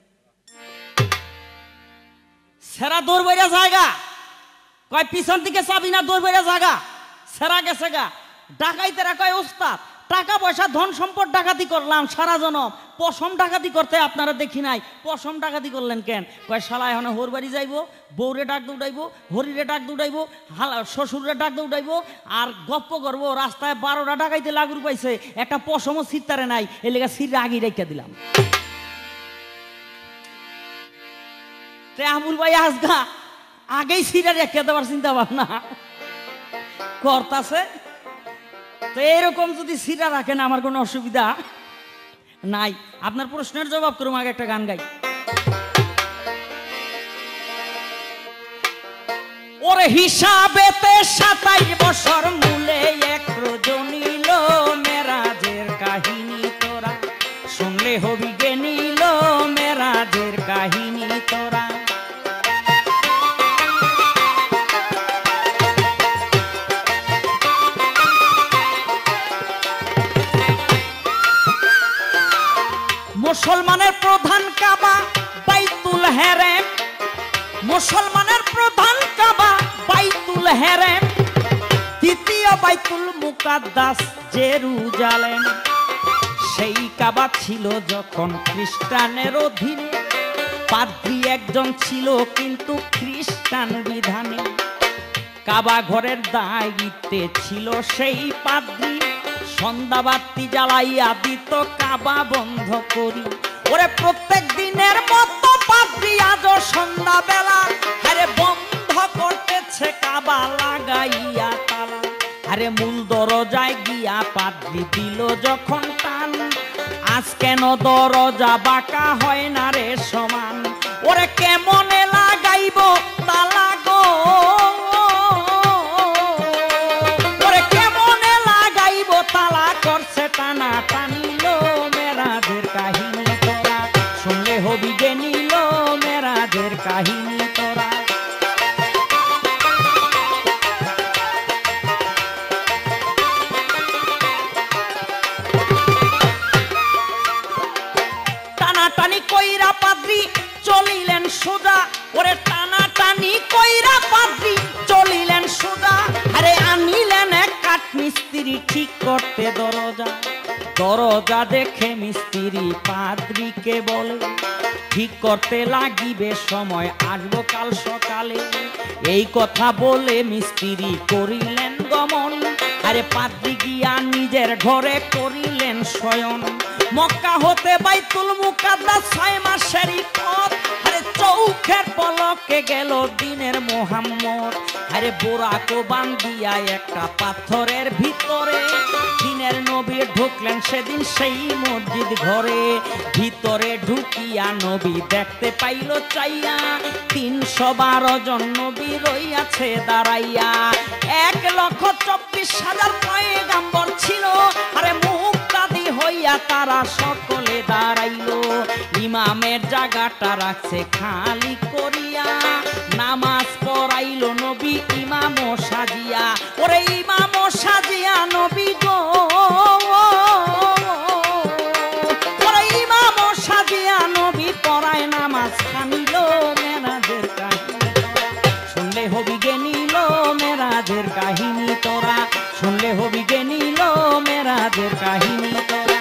সেরা দৌড় বেড়া জায়গা। কয় পিছন দিকে চাবি না, দৌড় বেড়া জায়গা। সেরা গেছে গা। ডাকাইতেরা কয় ওস্তাদ টাকা পয়সা ধন সম্পদ ডাকাতি করলাম সারা জনম, পশম ডাকাতি করতে আপনারা দেখি নাই, পশম ডাকাতি করলেন কেন? কয় শালা এখন হোর বাড়ি যাইবো, বউরে ডাক দৌড়াইবো, হরিরে ডাক দৌড়াইবো, শ্বশুরে ডাক দৌড়াইবো, আর গপ্প করবো। রাস্তায় বারোটা ডাকাইতে লাগুর পাইছে, একটা পশমও সিরতারে নাই, এ লেগে সির আগেই রেখে দিলাম। আমুল ভাই আজগা আগেই সিরা রেখে দেওয়ার চিন্তা ভাবনা করতাছে। তো এরকম যদি সিরা রাখেন আমার কোনো অসুবিধা নাই। আপনার প্রশ্নের জবাব করুম, আগে একটা গান গাই। ওরে হিসাবেতে সাতাইশ বছর মূলে এক রজনীল মেরাজের কাহিনী তোরা শুনলে হবি গে নীল মেরাজের কাহিনী তোরা। মুসলমানের প্রধান কাবা বাইতুল হেরেম, মুসলমানের প্রধান কাবা বাইতুল হেরেম, দ্বিতীয় বাইতুল মুকাদ্দাস জেরুজালেম। সেই কাবা ছিল যখন খ্রিস্টানের অধীনে, পাদ্রী একজন ছিল কিন্তু খ্রিস্টান বিধানে। কাবা ঘরের দায়িত্বে ছিল সেই পাদ্রী, সন্ধ্যাবাতি জ্বালাইয়া দিত কাবা বন্ধ করি। ওরে প্রত্যেক দিনের মতো পাদ্রী আজ সন্ধ্যা বেলা আরে বন্ধ করতেছে কাবা লাগাইয়া তালা। আর আরে মূল দরজায় গিয়া পাদ্রি দিল যখন টান, আজ কেন দরজা বাঁকা হয় না রে সমান, ওরে কেমনে লাগাইব তালা গো, ওরে কেমনে লাগাইব তালা, করছে টানা টানিল মেরাজের কাহিনী তোরা, শুনলে হবি গে নিল মেরাজের কাহিনী তোরা। টানাটানি কইরা পাদ্রি চলিলেন সোজা, ওরে টানাটানি কইরা পাদ্রি চলিলেন সোজা, আরে আনিলেন এক কাঠ মিস্ত্রি ঠিক করতে দরজা, দরজা দেখে মিস্ত্রি পাদ্রিকে বলে ঠিক করতে লাগিবে সময়, আসবো কাল সকালে, এই কথা বলে মিস্ত্রি করিলেন গমন, আরে পাদ্রি গিয়া নিজের ঘরে করিলেন শয়ন, মক্কা হতে বাইতুল মুকাদ্দাস ছয় মাসেরই পথ, আরে চৌখের পলকে গেল দিনের মোহাম্মদ, আরে বোরাকো বান্ধিয়া একটা পাথরের ভিতরে, দিনের নবী ঢুকলেন সেদিন সেই মসজিদ ঘরে, ভিতরে ঢুকিয়া নবী দেখতে পাইল চাইয়া, তিনশো বারো জন নবী রইয়াছে দাঁড়াইয়া, এক লক্ষ চব্বিশ হাজার পয়গাম্বর ছিল, আরে মুক্তাদি হইয়া তারা সকলে দাঁড়াইল, ইমামের জায়গাটা রাখছে খালি করিয়া, নামাজ পড়াইল নবী ইমামও সাজিয়া, ওরে ইমামও সাজিয়া নবী গো, ওরে ইমামও সাজিয়া নবী পড়ায় নামাজ খানিল মেরাজের কাহিনী, শুনলে হবি গে নিল মেরাজের কাহিনী তোরা, শুনলে হবি গে নিল মেরাজের কাহিনী তোরা।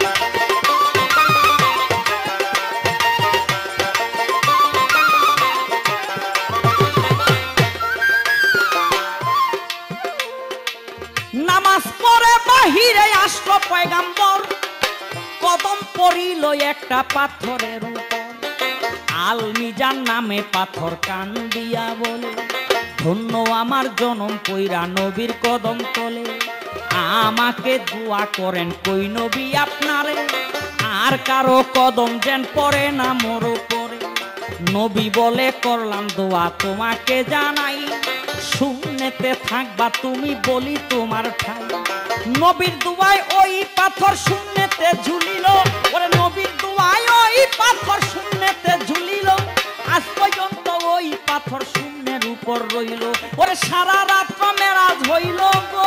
নামাজ পড়ে বাহিরে আসলো পয়গাম্বর, কদম পড়িল একটা পাথরের উপর, আল মিজান নামে পাথর কান দিয়া বলে, ধন্য আমার জনম কইরা নবীর কদম তলে, আমাকে দোয়া করেন কই নবী আপনারে, আর কারো কদম যেন পড়ে না মোর উপরে, নবী বলে করলাম দোয়া তোমাকে জানাই, শূন্যতে থাকবা তুমি বলি তোমার ঠাই, নবীর দুয়ায় ওই পাথর শূন্যতে ঝুলিল, ওরে নবীর দুয়ায় ওই পাথর শূন্যতে ঝুলিল, আজ পর্যন্ত ওই পাথর শূন্যের উপর রইল, ওরে সারা রাত্র মেরাজ হইল গো,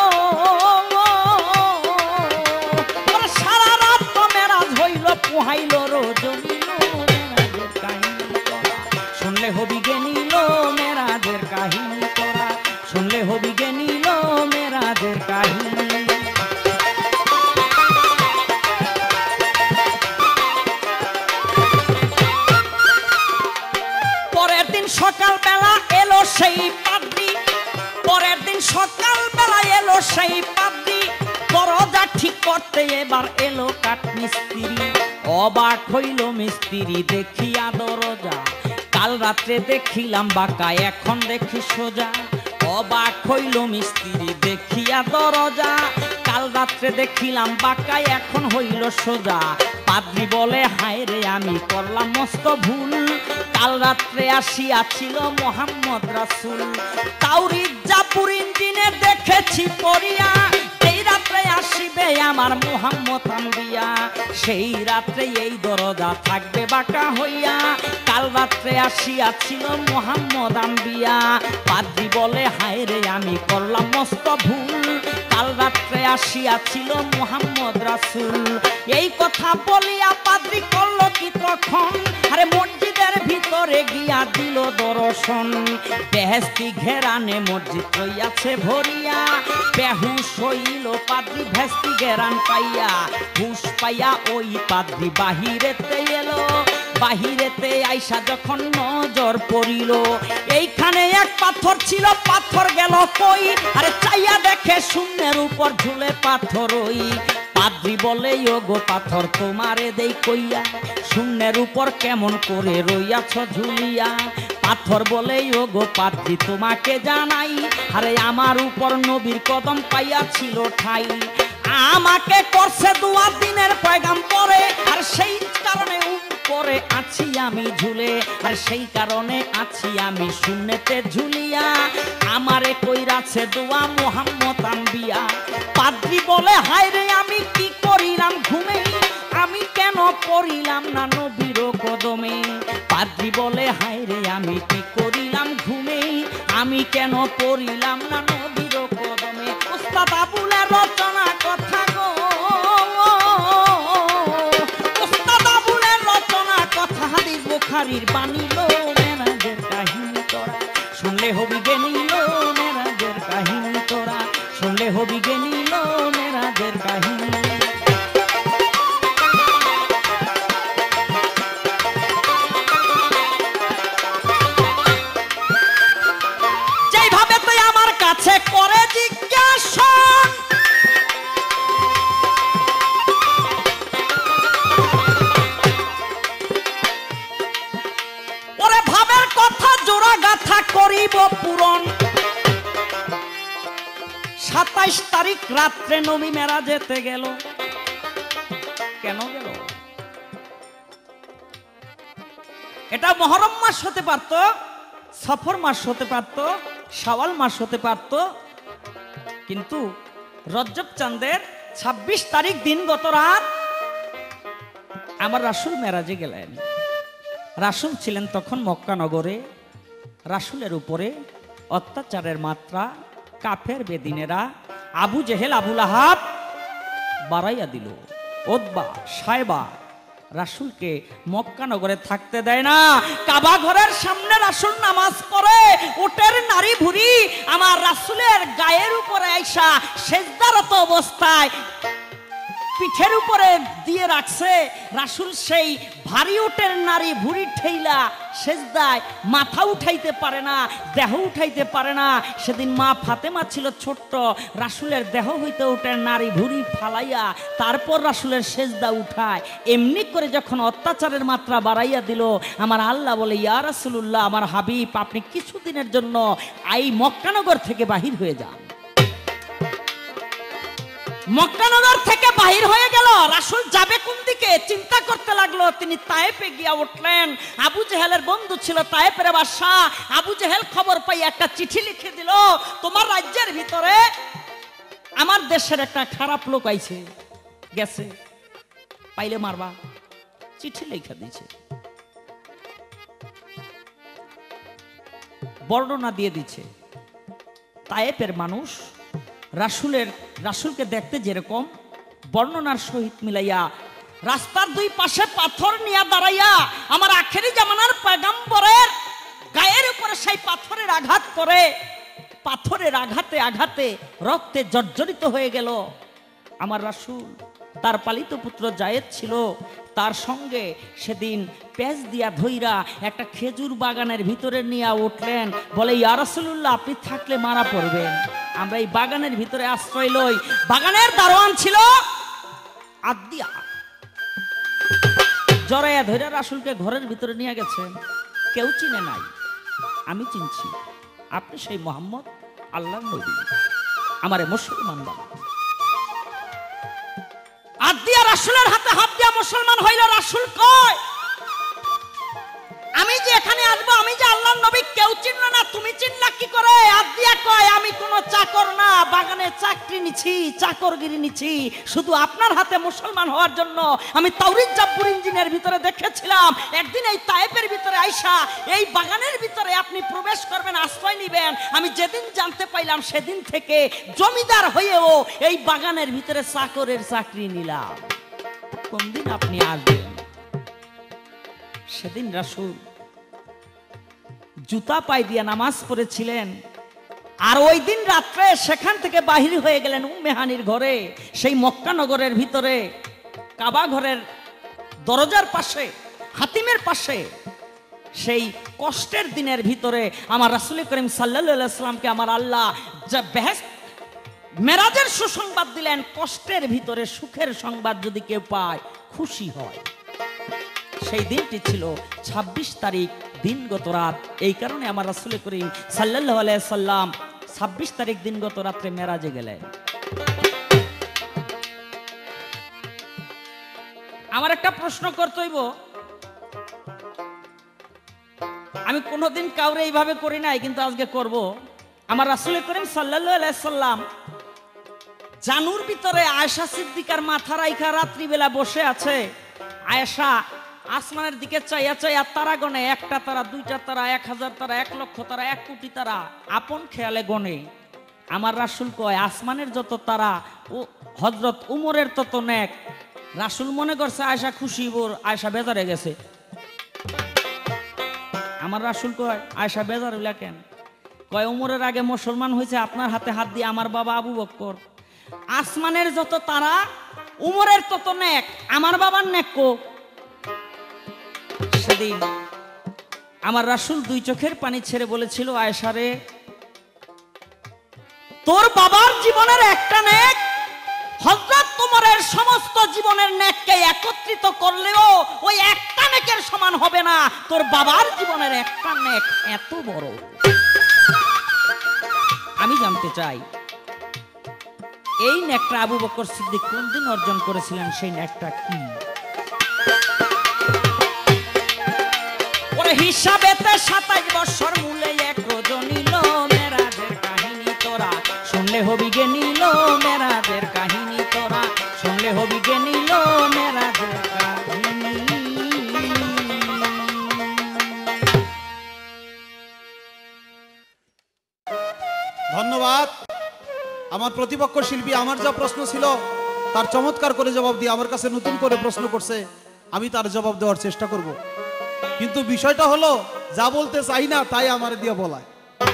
ওরে সারা রাত্র মেরাজ হইল, পোহাইল রজনী মেরাজের কাহিনী তোরা, শুনলে হবি গে নিল মেরাজের কাহিনী তোরা, শুনলে হবি গে নিল মেরাজের কাহিনী। পরের দিন সকাল বেলা এলো সেই পাদ্রি, পরের দিন সকাল বেলা এলো সেই পাদ্রি, দরজা ঠিক করতে এবার এলো কাঠ মিস্ত্রি, অবাক হইল মিস্ত্রি দেখিয়া দরজা, কাল রাত্রে দেখিলাম বাঁকা এখন দেখি সোজা, অবাক হইল মিস্ত্রি দেখিয়া দরজা, কাল রাত্রে দেখিলাম বাঁকা এখন হইল সোজা, পাদ্রি বলে হায় রে আমি করলাম মস্ত ভুল, কাল রাত্রে আসিয়াছিল মোহাম্মদ রাসূল, তাওরীত জাবুর ইঞ্জিনে দেখেছি পড়িয়া, এই রাত্রে আসিবে আমার মোহাম্মদ আম্বিয়া, সেই রাত্রে এই দরজা থাকবে বাঁকা হইয়া, কাল রাত্রে আসিয়াছিল মোহাম্মদ আম্বিয়া, পাদ্রি বলে হায় রে আমি করলাম মস্ত ভুল, কাল রাত্রে আসিয়াছিল মোহাম্মদ রাসূল, এই কথা বলিয়া পাদ্রি করল কি তখন, আরে মসজিদের ভিতরে গিয়া দিল দর্শন, বেহেশতি ঘেরানে মসজিদ রইয়াছে ভরিয়া, বেহুশ হইল পাদ্রি ভেস্তি ঘেরান পাইয়া, হুশ পাইয়া ওই পাদ্রি বাহিরেতে এলো, বাহিরেতে আইসা যখন নজর পড়িল, এইখানে এক পাথর ছিল পাথর গেল কই, আরে চাইয়া দেখে শূন্যের উপর ঝুলে পাথর ওই, পাদ্রি বলে ওগো পাথর তোমারে দেই কইয়া, শূন্যের উপর কেমন করে রইয়াছ ঝুলিয়া, পাথর বলে ও গো পাত্রী তোমাকে জানাই, আরে আমার উপর নবীর কদম পাইয়াছিল ঠাই। আমাকে করছে দুয়া দিনের পয়গাম পরে, আর সেই কারণে উপরে আছি আমি ঝুলে, আর সেই কারণে আছি আমি শূন্যতে ঝুলিয়া। আমারে কইরাছে দোয়া মুহাম্মদ আম্বিয়া। পাদ্রী বলে হায় রে আমি কি করিলাম ঘুমে, আমি কেন পড়িলাম না নবীর কদমে। পাদ্রী বলে হায় রে আমি কি করিলাম ঘুমে, আমি কেন পড়িলাম না নবীর কদমে। উস্তাদ আবুলের রচনা কথা গো, উস্তাদ আবুলের রচনা কথা হাদিস বুখারীর বাণীল মেরাজের কাহিনী তোরা শুনলে হবি গেনিল, মেরাজের কাহিনী তোরা শুনলে হবি গেনিল, মেরাজের কাহিনী। যেইভাবে তুই আমার কাছে করে জিজ্ঞাসা, ওরে ভাবের কথা জোড়া গাথা করিব পূরণ। সাতাইশ তারিখ রাত্রে নবী মেরাজেতে গেল। কেন গেল? এটা মুহররম মাস হতে পারত, সফর মাস হতে পারত, শাওয়াল মাস হতে পারত, কিন্তু রজব চাঁদের ছাব্বিশ তারিখ দিন গত রাত আমার রাসূল মেরাজে গেলেন। রাসূল ছিলেন তখন মক্কা নগরে। রাসূলের উপরে অত্যাচারের মাত্রা কাফের বেদিনেরা, আবু জেহেল আবু লাহাব বাড়াইয়া দিল। উতবা সায়বা রাসূলকে মক্কা নগরে থাকতে দেয় না। কাবা ঘরের সামনে রাসূল নামাজ পড়ে, উটের নারী ভুরি আমার রাসূলের গায়ের উপরে আইসা সেজদারত অবস্থায় পিঠের উপরে দিয়ে রাখছে। রাসূল সেই ভারী উটের নারী ভুরি ঠেইলা সেজদায় মাথা উঠাইতে পারে না, দেহ উঠাইতে পারে না। সেদিন মা ফাতেমা ছিল ছোট্ট, রাসূলের দেহ হইতে উটের নারী ভুরি ফালাইয়া তারপর রাসূলের সেজদা উঠায়। এমনি করে যখন অত্যাচারের মাত্রা বাড়াইয়া দিল, আমার আল্লাহ বলে ইয়া রাসূলুল্লাহ, আমার হাবিব আপনি কিছুদিনের জন্য এই মক্কানগর থেকে বাহির হয়ে যান। মক্কানগর থেকে বাহির হয়ে গেল। রাসূল যাবে কোন দিকে চিন্তা করতে লাগলো। তিনি তায়েফে গিয়া উঠলেন। আবু জেহেলের বন্ধু ছিল তায়েফের বাদশা। আবু জেহেল খবর পাই একটা চিঠি লিখে দিল, তোমার রাজ্যের ভিতরে আমার দেশের একটা খারাপ লোক আইছে, গেছে, পাইলে মারবা। চিঠি লিখে দিয়েছে, বর্ণনা দিয়ে দিচ্ছে। তায়েফের মানুষ রাসূলের রাসূলকে দেখতে যেরকম বর্ণনার সহিত মিলাইয়া রাস্তার দুই পাশে পাথর নিয়ে দাঁড়াইয়া আমার আখেরি জামানার পয়গম্বরের গায়ের উপরে সেই পাথরের আঘাত করে, পাথরের আঘাতে আঘাতে রক্তে জর্জরিত হয়ে গেল আমার রাসূল। তার পালিত পুত্র জায়েদ ছিল তার সঙ্গে। সেদিন পেঁচ দিয়া ধইরা একটা খেজুর বাগানের ভিতরে নিয়ে উঠলেন। বলে ইয়া রাসূলুল্লাহ আপনি থাকলে মারা পড়বেন, আমরা এই বাগানের ভিতরে আশ্রয় লই। বাগানের দারোয়ান ছিল আদিয়া। জড়াইয়া ধইরা রাসূলকে ঘরের ভিতরে নিয়ে গেছেন। কেউ চিনে নাই, আমি চিনছি, আপনি সেই মুহাম্মদ আল্লাহর নবী, আমারে মুসলমান বাবা। আদিয়া রাসূলের হাতে হাত দিয়া মুসলমান হইল। রাসূল কয় আমি যে এখানে আসবো, আমি যে আল্লাহর নবী, কেউ চিনল না, তুমি চিনলা কি করে? আদিয়া কয় আমি কোনো চাকর না, বাগানে চাকরি নিছি, চাকরগিরি নিছি, শুধু আপনার হাতে মুসলমান হওয়ার জন্য। আমি তাওরীত জাব্বুর ইঞ্জিনের ভিতরে দেখেছিলাম, একদিন এই তায়েফের ভিতরে আইসা এই বাগানের ভিতরে আপনি প্রবেশ করবেন, আশ্রয় নিবেন। আমি যেদিন জানতে পাইলাম সেদিন থেকে জমিদার হয়েও এই বাগানের ভিতরে চাকরের চাকরি নিলাম। কোন দিন আপনি আসবেন? সেদিন রাসূল জুতা পায়ে দিয়ে নামাজ পড়েছিলেন। আর ওই দিন রাত্রে সেখান থেকে বাহির হয়ে গেলেন উম্মে হানির ঘরে, সেই মক্কা নগরের ভিতরে কাবা ঘরের দরজার পাশে, হাতিমের পাশে। সেই কষ্টের দিনের ভিতরে আমার রাসূল করিম সাল্লাল্লাহু আলাইহি ওয়াসাল্লামকে আমার আল্লাহ যা বেহেশত মেরাজের সুসংবাদ দিলেন। কষ্টের ভিতরে সুখের সংবাদ যদি কেউ পায় খুশি হয়। সেই দিনটি ছিল ছাব্বিশ তারিখ দিনগত রাত। এই কারণে আমার রাসূল করিম সাল্লাল্লাহু আলাইহি সাল্লাম ছাব্বিশ তারিখ দিনগত রাত্রে মেরাজে গেলেন। আমার একটা প্রশ্ন করতে হইব, আমি কোনোদিন কাউরে এইভাবে করি নাই, কিন্তু আজকে করব। আমার রাসূল করিম সাল্লাল্লাহু আলাইহি সাল্লাম জানুর ভিতরে আয়েশা সিদ্দিকার মাথা রাইখা রাত্রিবেলা বসে আছে। আয়েশা আসমানের দিকে চাইয়া চাইয়া তারা গনে, একটা তারা, দুইটা তারা, এক হাজার তারা, এক লক্ষ তারা, এক কোটি তারা আপন খেয়ালে গনে। আমার রাসূল কয় আসমানের যত তারা ও হযরত উমরের তত নেক। রাসূল মনে করছে আয়েশা খুশি, বোর আয়েশা বেজারে গেছে। আমার রাসূল কয় আয়েশা বেজার হইলা কেন? কয় উমরের আগে মুসলমান হয়েছে আপনার হাতে হাত দিয়ে আমার বাবা আবু বকর। আসমানের যত তারা উমরের তত নেক, আমার বাবার নেক কো? সেদিন আমার রাসূল দুই চোখের পানি ছেড়ে বলেছিল, আয়েশা রে, তোর বাবার জীবনের একটা নেক হযরত উমরের সমস্ত জীবনের নেককে একত্রিত করলেও ওই একটা নেকের সমান হবে না। তোর বাবার জীবনের একটা নেক এত বড়। আমি জানতে চাই এই নেকটা আবু বকর সিদ্দিক কোন দিন অর্জন করেছিলেন, সেই নেকটা কি? ওরে হিসাবেতে সাতাশ বছর মূলে এক রজনীল মেরাজের কাহিনী তোরা শুনলে হবি গে নীল মেরাজের কাহিনী তোরা শুনলে হবি গে নীল মেরাজের কাহিনী। ধন্যবাদ। আমার প্রতিপক্ষ শিল্পী আমার যা প্রশ্ন ছিল তার চমৎকার করে জবাব দিয়ে আমার কাছে নতুন করে প্রশ্ন করছে, আমি তার জবাব দেওয়ার চেষ্টা করব। কিন্তু বিষয়টা হলো যা বলতে চাই না তাই আমার দিয়ে বলায়।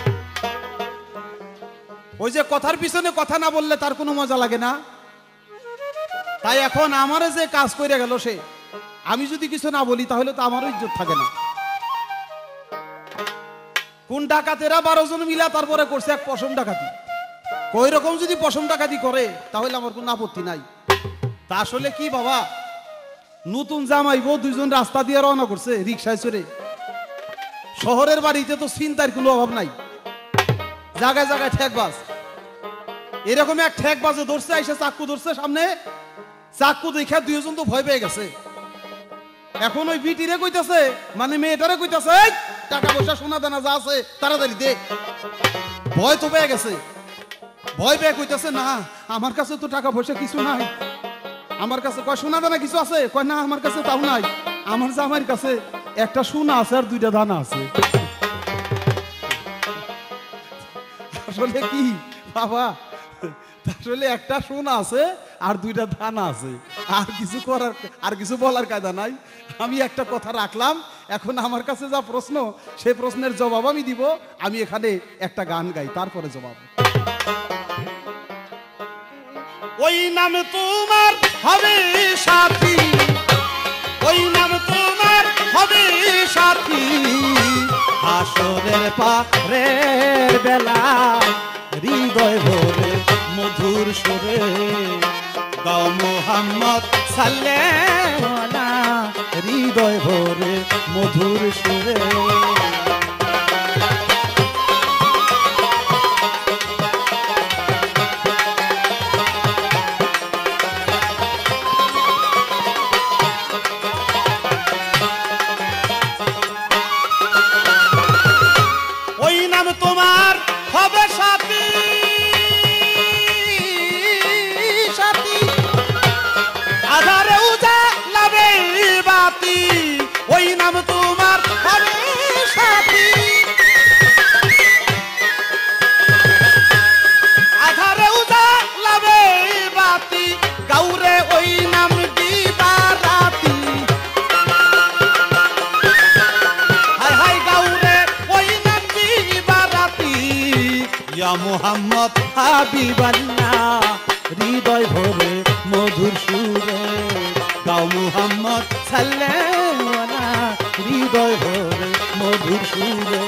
ওই যে কথার পিছনে কথা না বললে তার কোনো মজা লাগে না। তাই এখন আমারে যে কাজ করে গেল সে, আমি যদি কিছু না বলি তাহলে তো আমারও ইজ্জত থাকে না। কোন ডাকাতেরা বারো জন মিলা তারপরে করছে এক পশম ডাকাতি। ওই রকম যদি পশম ডাকাতি করে তাহলে আমার কোনো আপত্তি নাই। তা আসলে কি বাবা, নতুন জামাই বউ দুইজন রাস্তা দিয়ে রওনা করছে রিক্সায় চড়ে। শহরের বাড়িতে তো চিন্তার কোনো অভাব নাই, জায়গায় জায়গায় ঠেকবাজ। এরকম এক ঠেকবাজে ধরছে, এসে চাক্কু ধরছে সামনে। চাক্কু দেখে দুইজন তো ভয় পেয়ে গেছে। এখন ওই বিটিরে কইতাছে, মানে মেয়েটারে কইতাছে, টাকা পয়সা সোনা দানা যা আছে তাড়াতাড়ি দে। ভয় তো পেয়ে গেছে। ভয় পেয়ে কইতাছে, না আমার কাছে তো টাকা পয়সা কিছু নাই। আমার কাছে কয় সোনা দানা কিছু আছে? কয় না আমার কাছে তাও নাই। আমার জামাইয়ের কাছে একটা সোনা আছে আর দুইটা দানা আছে। আসলে কি বাবা, আসলে একটা সোনা আছে আর দুইটা দানা আছে, আর কিছু করার আর কিছু বলার কায়দা নাই। আমি একটা কথা রাখলাম, এখন আমার কাছে যা প্রশ্ন সেই প্রশ্নের জবাব আমি দিব। আমি এখানে একটা গান গাই, তারপরে জবাব। ওই নাম তোমার হবে সাথী, ওই নাম তোমার হবে সাথী, হাসরের পারের বেলা হৃদয় ভরে মধুর সুরে গাও মুহাম্মদ সাল্লাল্লাহু আলাইহি, হৃদয় ভরে মধুর সুরে। ওই নাম তোমার হবে সাথী, সাথী আধারে উজালাবে বাতি। ওই নাম তোমার হবে সাথী, আধারে উজালাবে বাতি। গাউরে ওই নাম দিবা রাতি, হায় হায় গাউরে ওই নাম দিবা রাতি। ইয়া মুহাম্মদ হাবিবাল্লাহ, হৃদয় ভরে মধুর সুরে গাও মুহাম্মদ সাল্লাল্লাহু আলাইহি, হৃদয় ভরে মধুর সুরে।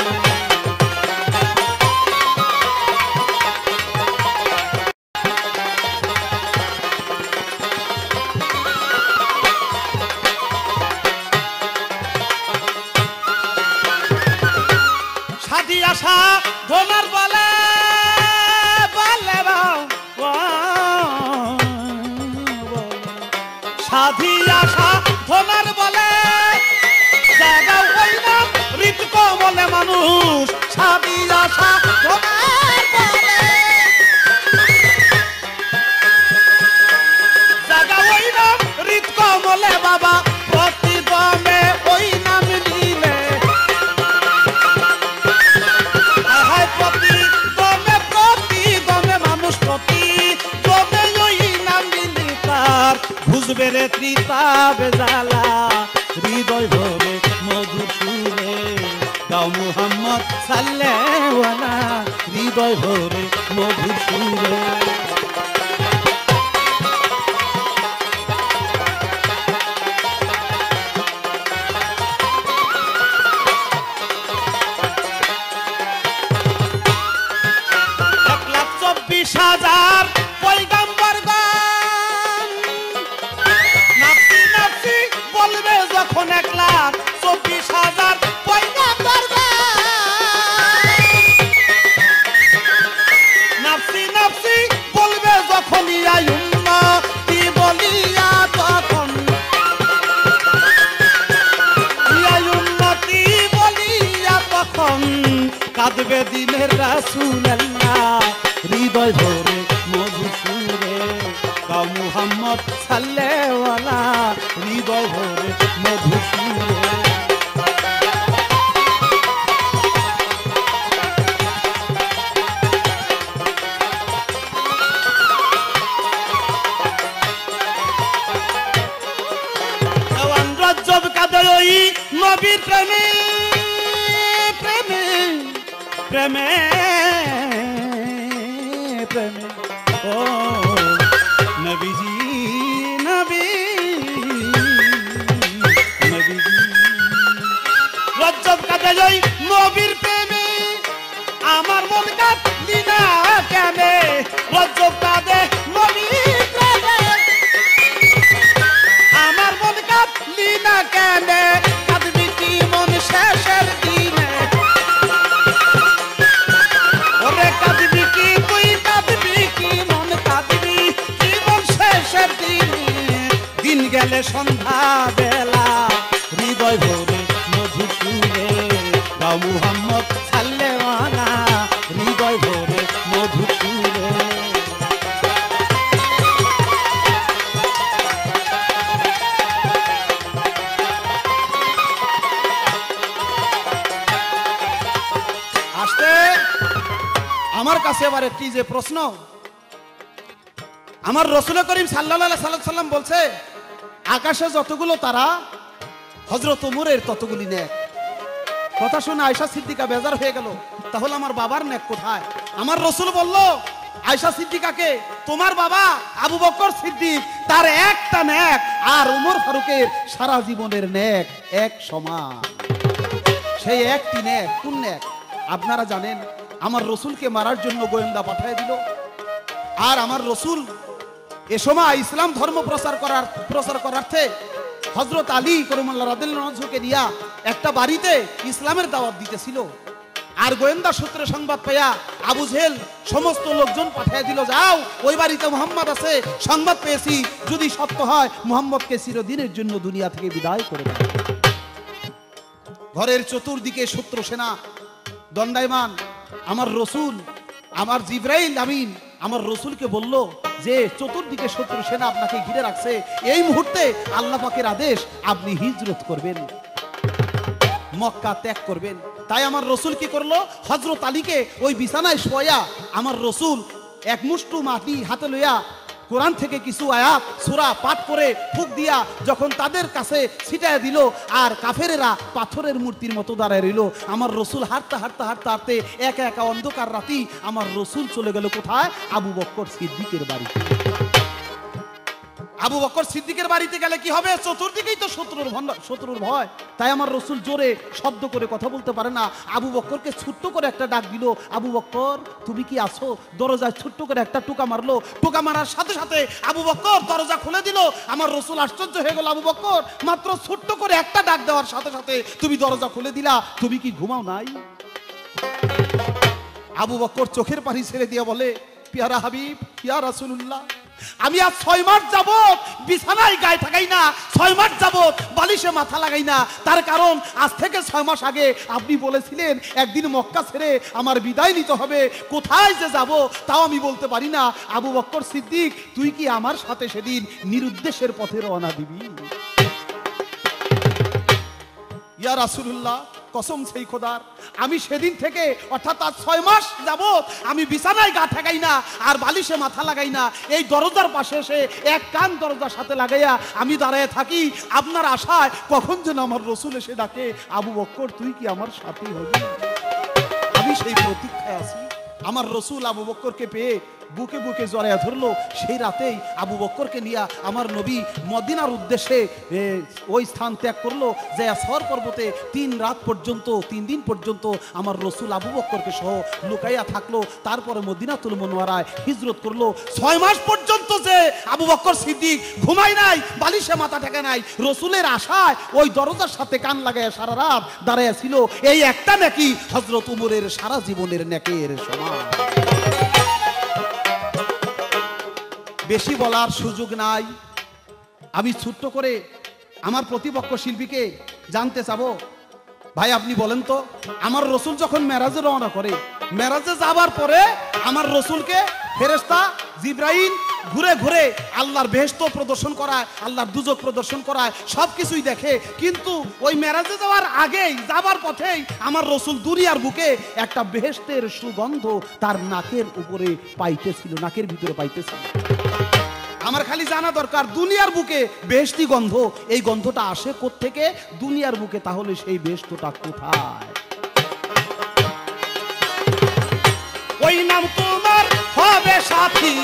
আশা ধনার বলে বলে সাধি আশা ধনার বলে জায়গা ওই না ঋত কমলে মানুষ সাধি আশা ধনার বলে জায়গা ওই না ঋত কমলে বাবা প্রতি দমে ওই নাম দিলে হায় প্রতি দমে প্রতি দমে মানুষ প্রতি দমে ওই নাম দিলি তার বুঝবে রে ত্রিতাব জ্বালা হৃদয় ভরে মধুর সুরে গাও মুহাম্মদ সাল্লাল্লাহু আলাইহি হৃদয় ভরে মধুর সুরে চব্বিশ হাজার পয়গম্বর নাফসি নাফসি বলবে যখন এক লাখ চব্বিশ হাজার পয়গম্বর নাফসি নাফসি বলবে যখন ইয়া উম্মতি বলিয়া তখন ইয়া উম্মতি বলিয়া তখন কাঁদবে দিনের রাসূলুল্লাহ হৃদয় ভরে মধু সুরে গাও মুহাম্মদ সাল্লাল্লাহু আলাইহি হৃদয় ভরে মধু সুরে জওয়ান রজব কাঁদে ওই নবীর প্রেমে প্রেমে প্রেমে প্রেমে ও নবীজি নবী নবীজি রজব কাঁদে ওই নবীর প্রেমে আমার মন কাঁদলি না কেন রজব কাঁদে নবীর প্রেমে আমার মন কাঁদলি না কেন কাঁদবি কি মন শেষের দিনে ওরে কাঁদবি কি তুই কাঁদবি কি মন কাঁদবি কি মন শেষের দিনে দিন গেলে সন্ধ্যা বেলা হৃদয় ভরে মধু সুরে গাও মুহাম্মদ সাল্লাল্লাহু আলাইহি হৃদয় ভরে মধু সুরে আসতে আমার কাছে এবার একটি যে প্রশ্ন আমার রাসূল করিম সাল্লাল্লাহু আলাইহি সাল্লাম বলছে আকাশে যতগুলো তারা হযরত ওমরের ততগুলি নেক কথা শুনে আয়েশা সিদ্দিকা বেজার হয়ে গেল তাহলে আমার বাবার নেক কোথায় আমার রাসূল বলল আয়েশা সিদ্দিকাকে তোমার বাবা আবু বকর সিদ্দিক তার একটা নেক আর ওমর ফারুকের সারা জীবনের নেক এক সমান সেই একটি নেক কোন নেক আপনারা জানেন আমার রাসূলকে মারার জন্য গোয়েন্দা পাঠিয়ে দিল আর আমার রাসূল এ সময় ইসলাম ধর্ম প্রচার করার প্রচার করার্থে হযরত আলী কারামাল্লাহু রাদিয়াল্লাহু আনহুকে নিয়া একটা বাড়িতে ইসলামের দাওয়াত দিতেছিল আর গোয়েন্দা সূত্রে সংবাদ পাইয়া আবু জেহেল সমস্ত লোকজন পাঠিয়ে দিল যাও ওই বাড়িতে মুহাম্মদ আছে সংবাদ পেয়েছি যদি সত্য হয় মুহাম্মদকে চিরদিনের জন্য দুনিয়া থেকে বিদায় করে দাও ঘরের চতুর্দিকে শত্রু সেনা দণ্ডায়মান আমার রাসূল আমার জিবরাইল আমিন আমার রাসূলকে বলল যে চতুর্দিকে শত্রু সেনা আপনাকে ঘিরে রাখছে এই মুহূর্তে আল্লাহ পাকের আদেশ আপনি হিজরত করবেন মক্কা ত্যাগ করবেন তাই আমার রাসূল কি করলো হযরত আলীকে ওই বিছানায় শোয়া আমার রাসূল এক মুষ্টি মাটি হাতে লইয়া কোরআন থেকে কিছু আয়াত সূরা পাঠ করে ফুক দিয়া যখন তাদের কাছে ছিটায় দিল আর কাফেরেরা পাথরের মূর্তির মতো দাঁড়ায় রইল আমার রাসূল হাঁটতে হাঁটতে হাঁটতে হাঁটতে একা একা অন্ধকার রাতি আমার রাসূল চলে গেল কোথায় আবু বকর সিদ্দিকের বাড়িতে আবু বকর সিদ্দিকের বাড়িতে গেলে কি হবে চতুর্দিকেই তো শত্রুর শত্রুর ভয় তাই আমার রাসূল জোরে শব্দ করে কথা বলতে পারে না আবু বকরকে ছোট্ট করে একটা ডাক দিল আবু বকর তুমি কি আছো দরজায় ছোট্ট করে একটা টোকা মারলো টোকা মারার সাথে সাথে আবু বকর দরজা খুলে দিল আমার রাসূল আশ্চর্য হয়ে গেল আবু বকর মাত্র ছোট্ট করে একটা ডাক দেওয়ার সাথে সাথে তুমি দরজা খুলে দিলা তুমি কি ঘুমাও নাই আবু বকর চোখের পানি ছেড়ে দিয়ে বলে, পিয়ারা হাবিব, ইয়া রাসূলুল্লাহ, আমি আজ ছয় মাস যাবত বিছানায় গায়ে থাকাই না, ছয় মাস যাবত বালিশে মাথা লাগাই না। তার কারণ আজ থেকে ছয় মাস আগে আপনি বলেছিলেন একদিন মক্কা ছেড়ে আমার বিদায় নিতে হবে, কোথায় যে যাব তাও আমি বলতে পারি না। আবু বকর সিদ্দিক, তুই কি আমার সাথে সেদিন নিরুদ্দেশের পথে রওনা দিবি? ইয়া রাসূলুল্লাহ, কসম সেই খোদার, আমি সেদিন থেকে অর্থাৎ আজ ছয় মাস যাবত আমি বিছানায় গা ঠেকাই না আর বালিশে মাথা লাগাই না। এই দরজার পাশে এসে এক কান দরজার সাথে লাগাইয়া আমি দাঁড়ায় থাকি আপনার আশায় কখন যেন আমার রসুল এসে ডাকে, আবু বকর তুই কি আমার সাথে হবি? আমি সেই প্রতীক্ষায় আছি। আমার রসুল আবু বকরকে পেয়ে বুকে বুকে জড়াইয়া ধরলো। সেই রাতেই আবু বকরকে নিয়ে আমার নবী মদিনার উদ্দেশ্যে ওই স্থান ত্যাগ করলো। যে সর পর্বতে তিন রাত পর্যন্ত তিন দিন পর্যন্ত আমার রসুল আবু বকরকে সহ লুকাইয়া থাকলো। তারপরে মদিনাতুল মুনওয়ারায় হিজরত করলো। ছয় মাস পর্যন্ত যে আবু বকর সিদ্দিক ঘুমায় নাই, বালিশে মাথা ঠেকে নাই, রসুলের আশায় ওই দরজার সাথে কান লাগাইয়া সারা রাত দাঁড়াইয়া ছিল। এই একটা নাকি হযরত উমরের সারা জীবনের নেকের সমান। বেশি বলার সুযোগ নাই। আমি ছোট্ট করে আমার প্রতিপক্ষ শিল্পীকে জানতে চাবো, ভাই আপনি বলেন তো, আমার রসুল যখন মেরাজে রওনা করে, মেরাজে যাবার পরে আমার রসুলকে ফেরেশতা জিবরাইল ঘুরে ঘুরে আল্লাহর বেহেশত প্রদর্শন করায়, আল্লাহর দুজক প্রদর্শন করায়, সব কিছুই দেখে। কিন্তু ওই মেরাজে যাওয়ার আগেই, যাবার পথেই আমার রসুল দুনিয়ার বুকে একটা বেহেশতের সুগন্ধ তার নাকের উপরে পাইতেছিল, নাকের ভিতরে পাইতেছিল। আমার খালি জানা দরকার দুনিয়ার বুকে বেহেশতি গন্ধ, এই গন্ধটা আসে কোত্থেকে? দুনিয়ার বুকে। তাহলে সেই বেহেশতটা কোথায়? ওই নাম তোমার হবে সাথী,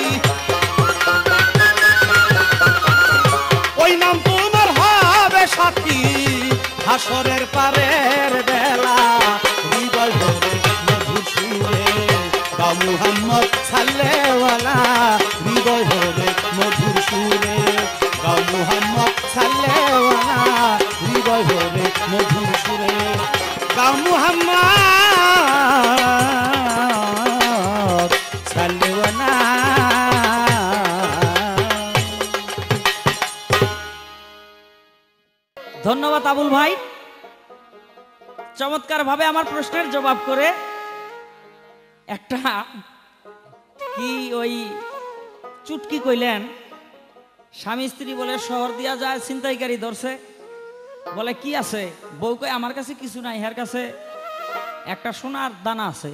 ওই নাম তোমার হবে সাথী, হাসরের পারের বেলা হৃদয় ভরে মধুর সুরে গাও মুহাম্মদ সাল্লাল্লাহু আলাইহি, হৃদয় ভরে মধুর সুরে গাও মুহাম্মদ সাল্লাল্লাহু আলাইহি, হৃদয় ভরে মধুর সুরে গাও মুহাম্মদ সাল্লাল্লাহু আলাইহি। ধন্যবাদ আবুল ভাই, চমৎকার ভাবে আমার প্রশ্নের জবাব করে একটা কি ওই চুটকি কইলেন। স্বামী স্ত্রী বলে শহর দিয়া যায়, ছিনতাইকারী ধরছে, বলে কি আছে? বউ কয় আমার কাছে কিছু নাই, এর কাছে একটা সোনার দানা আছে।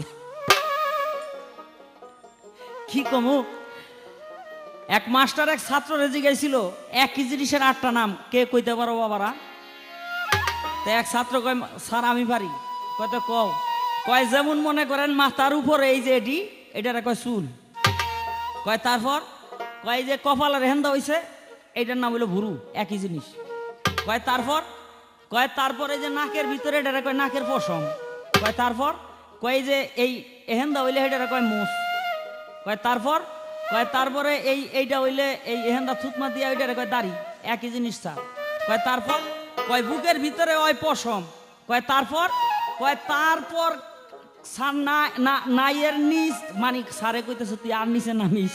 কি কমু? এক মাস্টার এক ছাত্র রেজি গাইছিল একই জিনিসের আটটা নাম, কে কইতে পারো বাবারা? তো এক ছাত্র কয় স্যার আমি পারি। কয় তো কও। কয় যেমন মনে করেন মাথার উপরে এই যে এটি, এটার কয় চুল। কয় তারপর? কয় যে কপালের হেন্দা হইছে, এইটার নাম হইলো ভুরু, একই জিনিস। কয় তারপর? কয় তারপর এই যে নাকের ভিতরে এটার কয় নাকের পশম। কয় তারপর? কয় যে এই হেন্দা হইলে এটার কয় মুখ। কয় তারপর? কয় তারপরে এই এইটা হইলে এই হেন্দা থুতমা দিয়া ওইটার কয় দাড়ি, একই জিনিস স্যার। কয় তারপর? কয় বুকের ভিতরে ওই পশম। কয় তারপর? কয় তারপর স্যার না না নাইয়ের নিচ, মানে স্যারে কইতেছে তুই আর নিচে নামিস,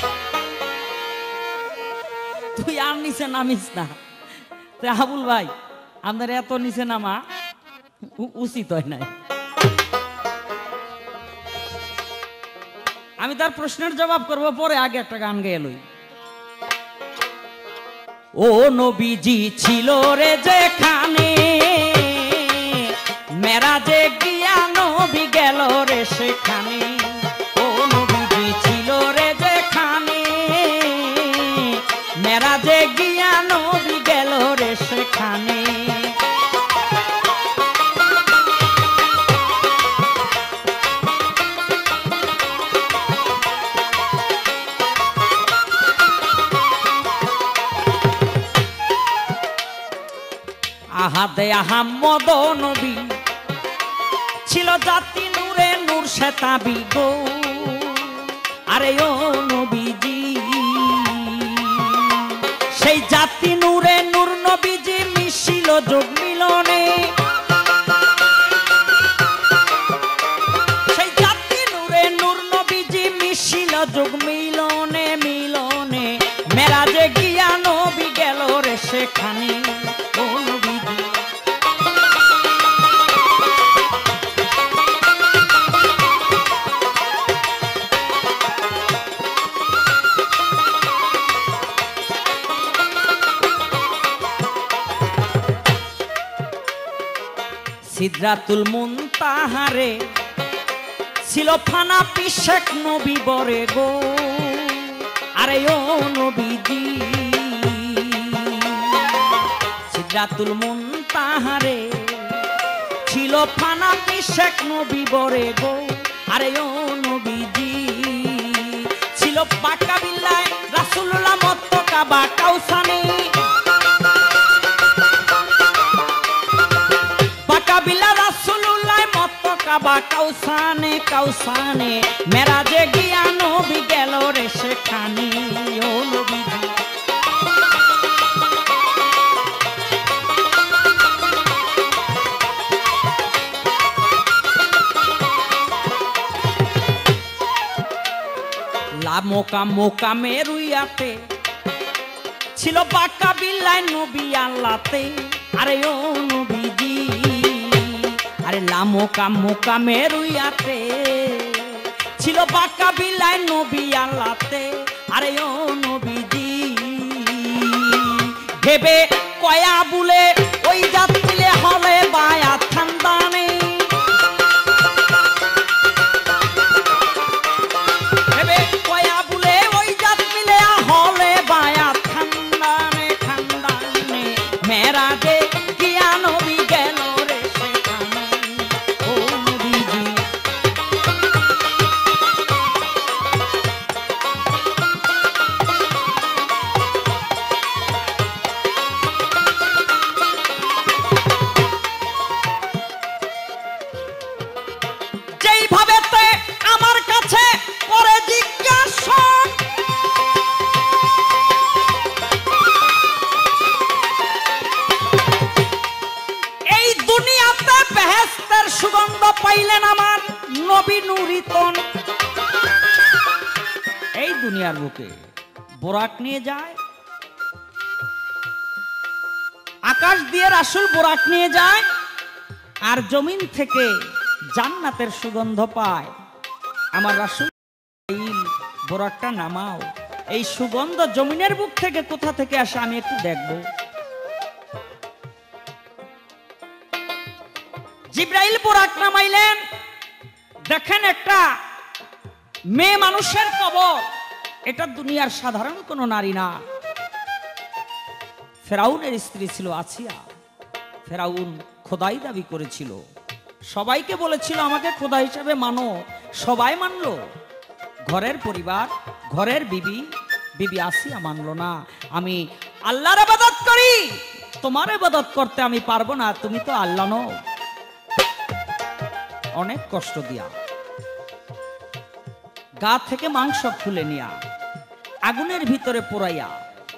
তুই আর নিচে নামিস না। তো আবুল ভাই আমাদের এত নিচে নামা উচিত হয় নাই। আমি তার প্রশ্নের জবাব করব পরে, আগে একটা গান গেয়ে লই। ও নবীজি ছিল রে যেখানে, মেরাজে গিয়া নবী গেল রে সেখানে। ও নবীজি ছিল রে যেখানে, মেরাজে গিয়া নবী গেল রে সেখানে। আহাদে আহাম্মদ নবী ছিল জাতি নূরে নূর সে তাবি গো। আরে ও নবীজি সেই জাতি নূরে নূর নবীজি মিশিল যোগ মিলনে। সেই জাতি নূরে সেখানে ও নবীজি। সিদরাতুল মুনতাহারে ছিল ফানা পিশেক নবী বরে গো, আরে ও নবীজি। সিদরাতুল মুনতাহারে ছিল ফানা পিশেক নবী বরে গো, আরে ও নবীজি। ছিল বাঁকা বিল্লায় রাসূলুল্লাহ মত্ত কাবা কাউসানে, কাবা কাউসানে কাউসানে মেরাজে গিয়া নবী গেল রে সেখানে ও নবীজি। লা মোকাম মোকামে রুইয়াতে ছিল বাঁকা বিল্লায় নবী আল্লাহতে, আরে ও নবীজি। আরে লামোকা মোকামে রুইয়াতে ছিল বাঁকা বিল্লায় নবী আল্লাহতে, আরে ও নবীজি। ভেবে কয়া বুলে ওই জাত মিলে হলে বায়া ঠান্দানে, ভেবে কয়া বুলে ওই জাত মিলে হলে বায়া ঠান্দানে ঠান্দানে মেরাজে গিয়া নবী গেল রে সেখানে ও নবীজি। যেইভাবে আমার কাছে করে জিজ্ঞাসা, এই দুনিয়াতে বেহেশতের সুগন্ধ পাইলেন আমার নবী নুরিতন। এই দুনিয়ার বুকে বোরাক নিয়ে যায়, আকাশ দিয়ে রাসূল বোরাক নিয়ে যায়, আর জমিন থেকে জান্নাতের সুগন্ধ পায় আমার রাসূল। এই বোরাকটা নামাও, এই সুগন্ধ জমিনের বুক থেকে কোথা থেকে আসে আমি একটু দেখব। জিবরাইল বোরাক নামাইলেন, দেখেন একটা মেয়ে মানুষের কবর, এটা দুনিয়ার সাধারণ কোন নারী না। ফেরাউনের স্ত্রী ছিল আসিয়া। ফেরাউন খোদাই দাবি করেছিল, সবাইকে বলেছিল আমাকে খোদা হিসাবে মানো, সবাই মানলো। ঘরের পরিবার, ঘরের বিবি, বিবি আসিয়া মানলো না। আমি আল্লাহর ইবাদত করি, তোমার ইবাদত করতে আমি পারবো না, তুমি তো আল্লাহ নও। অনেক কষ্ট দিয়া গা থেকে মাংস খুলে নিয়া আগুনের ভিতরে পোড়াইয়া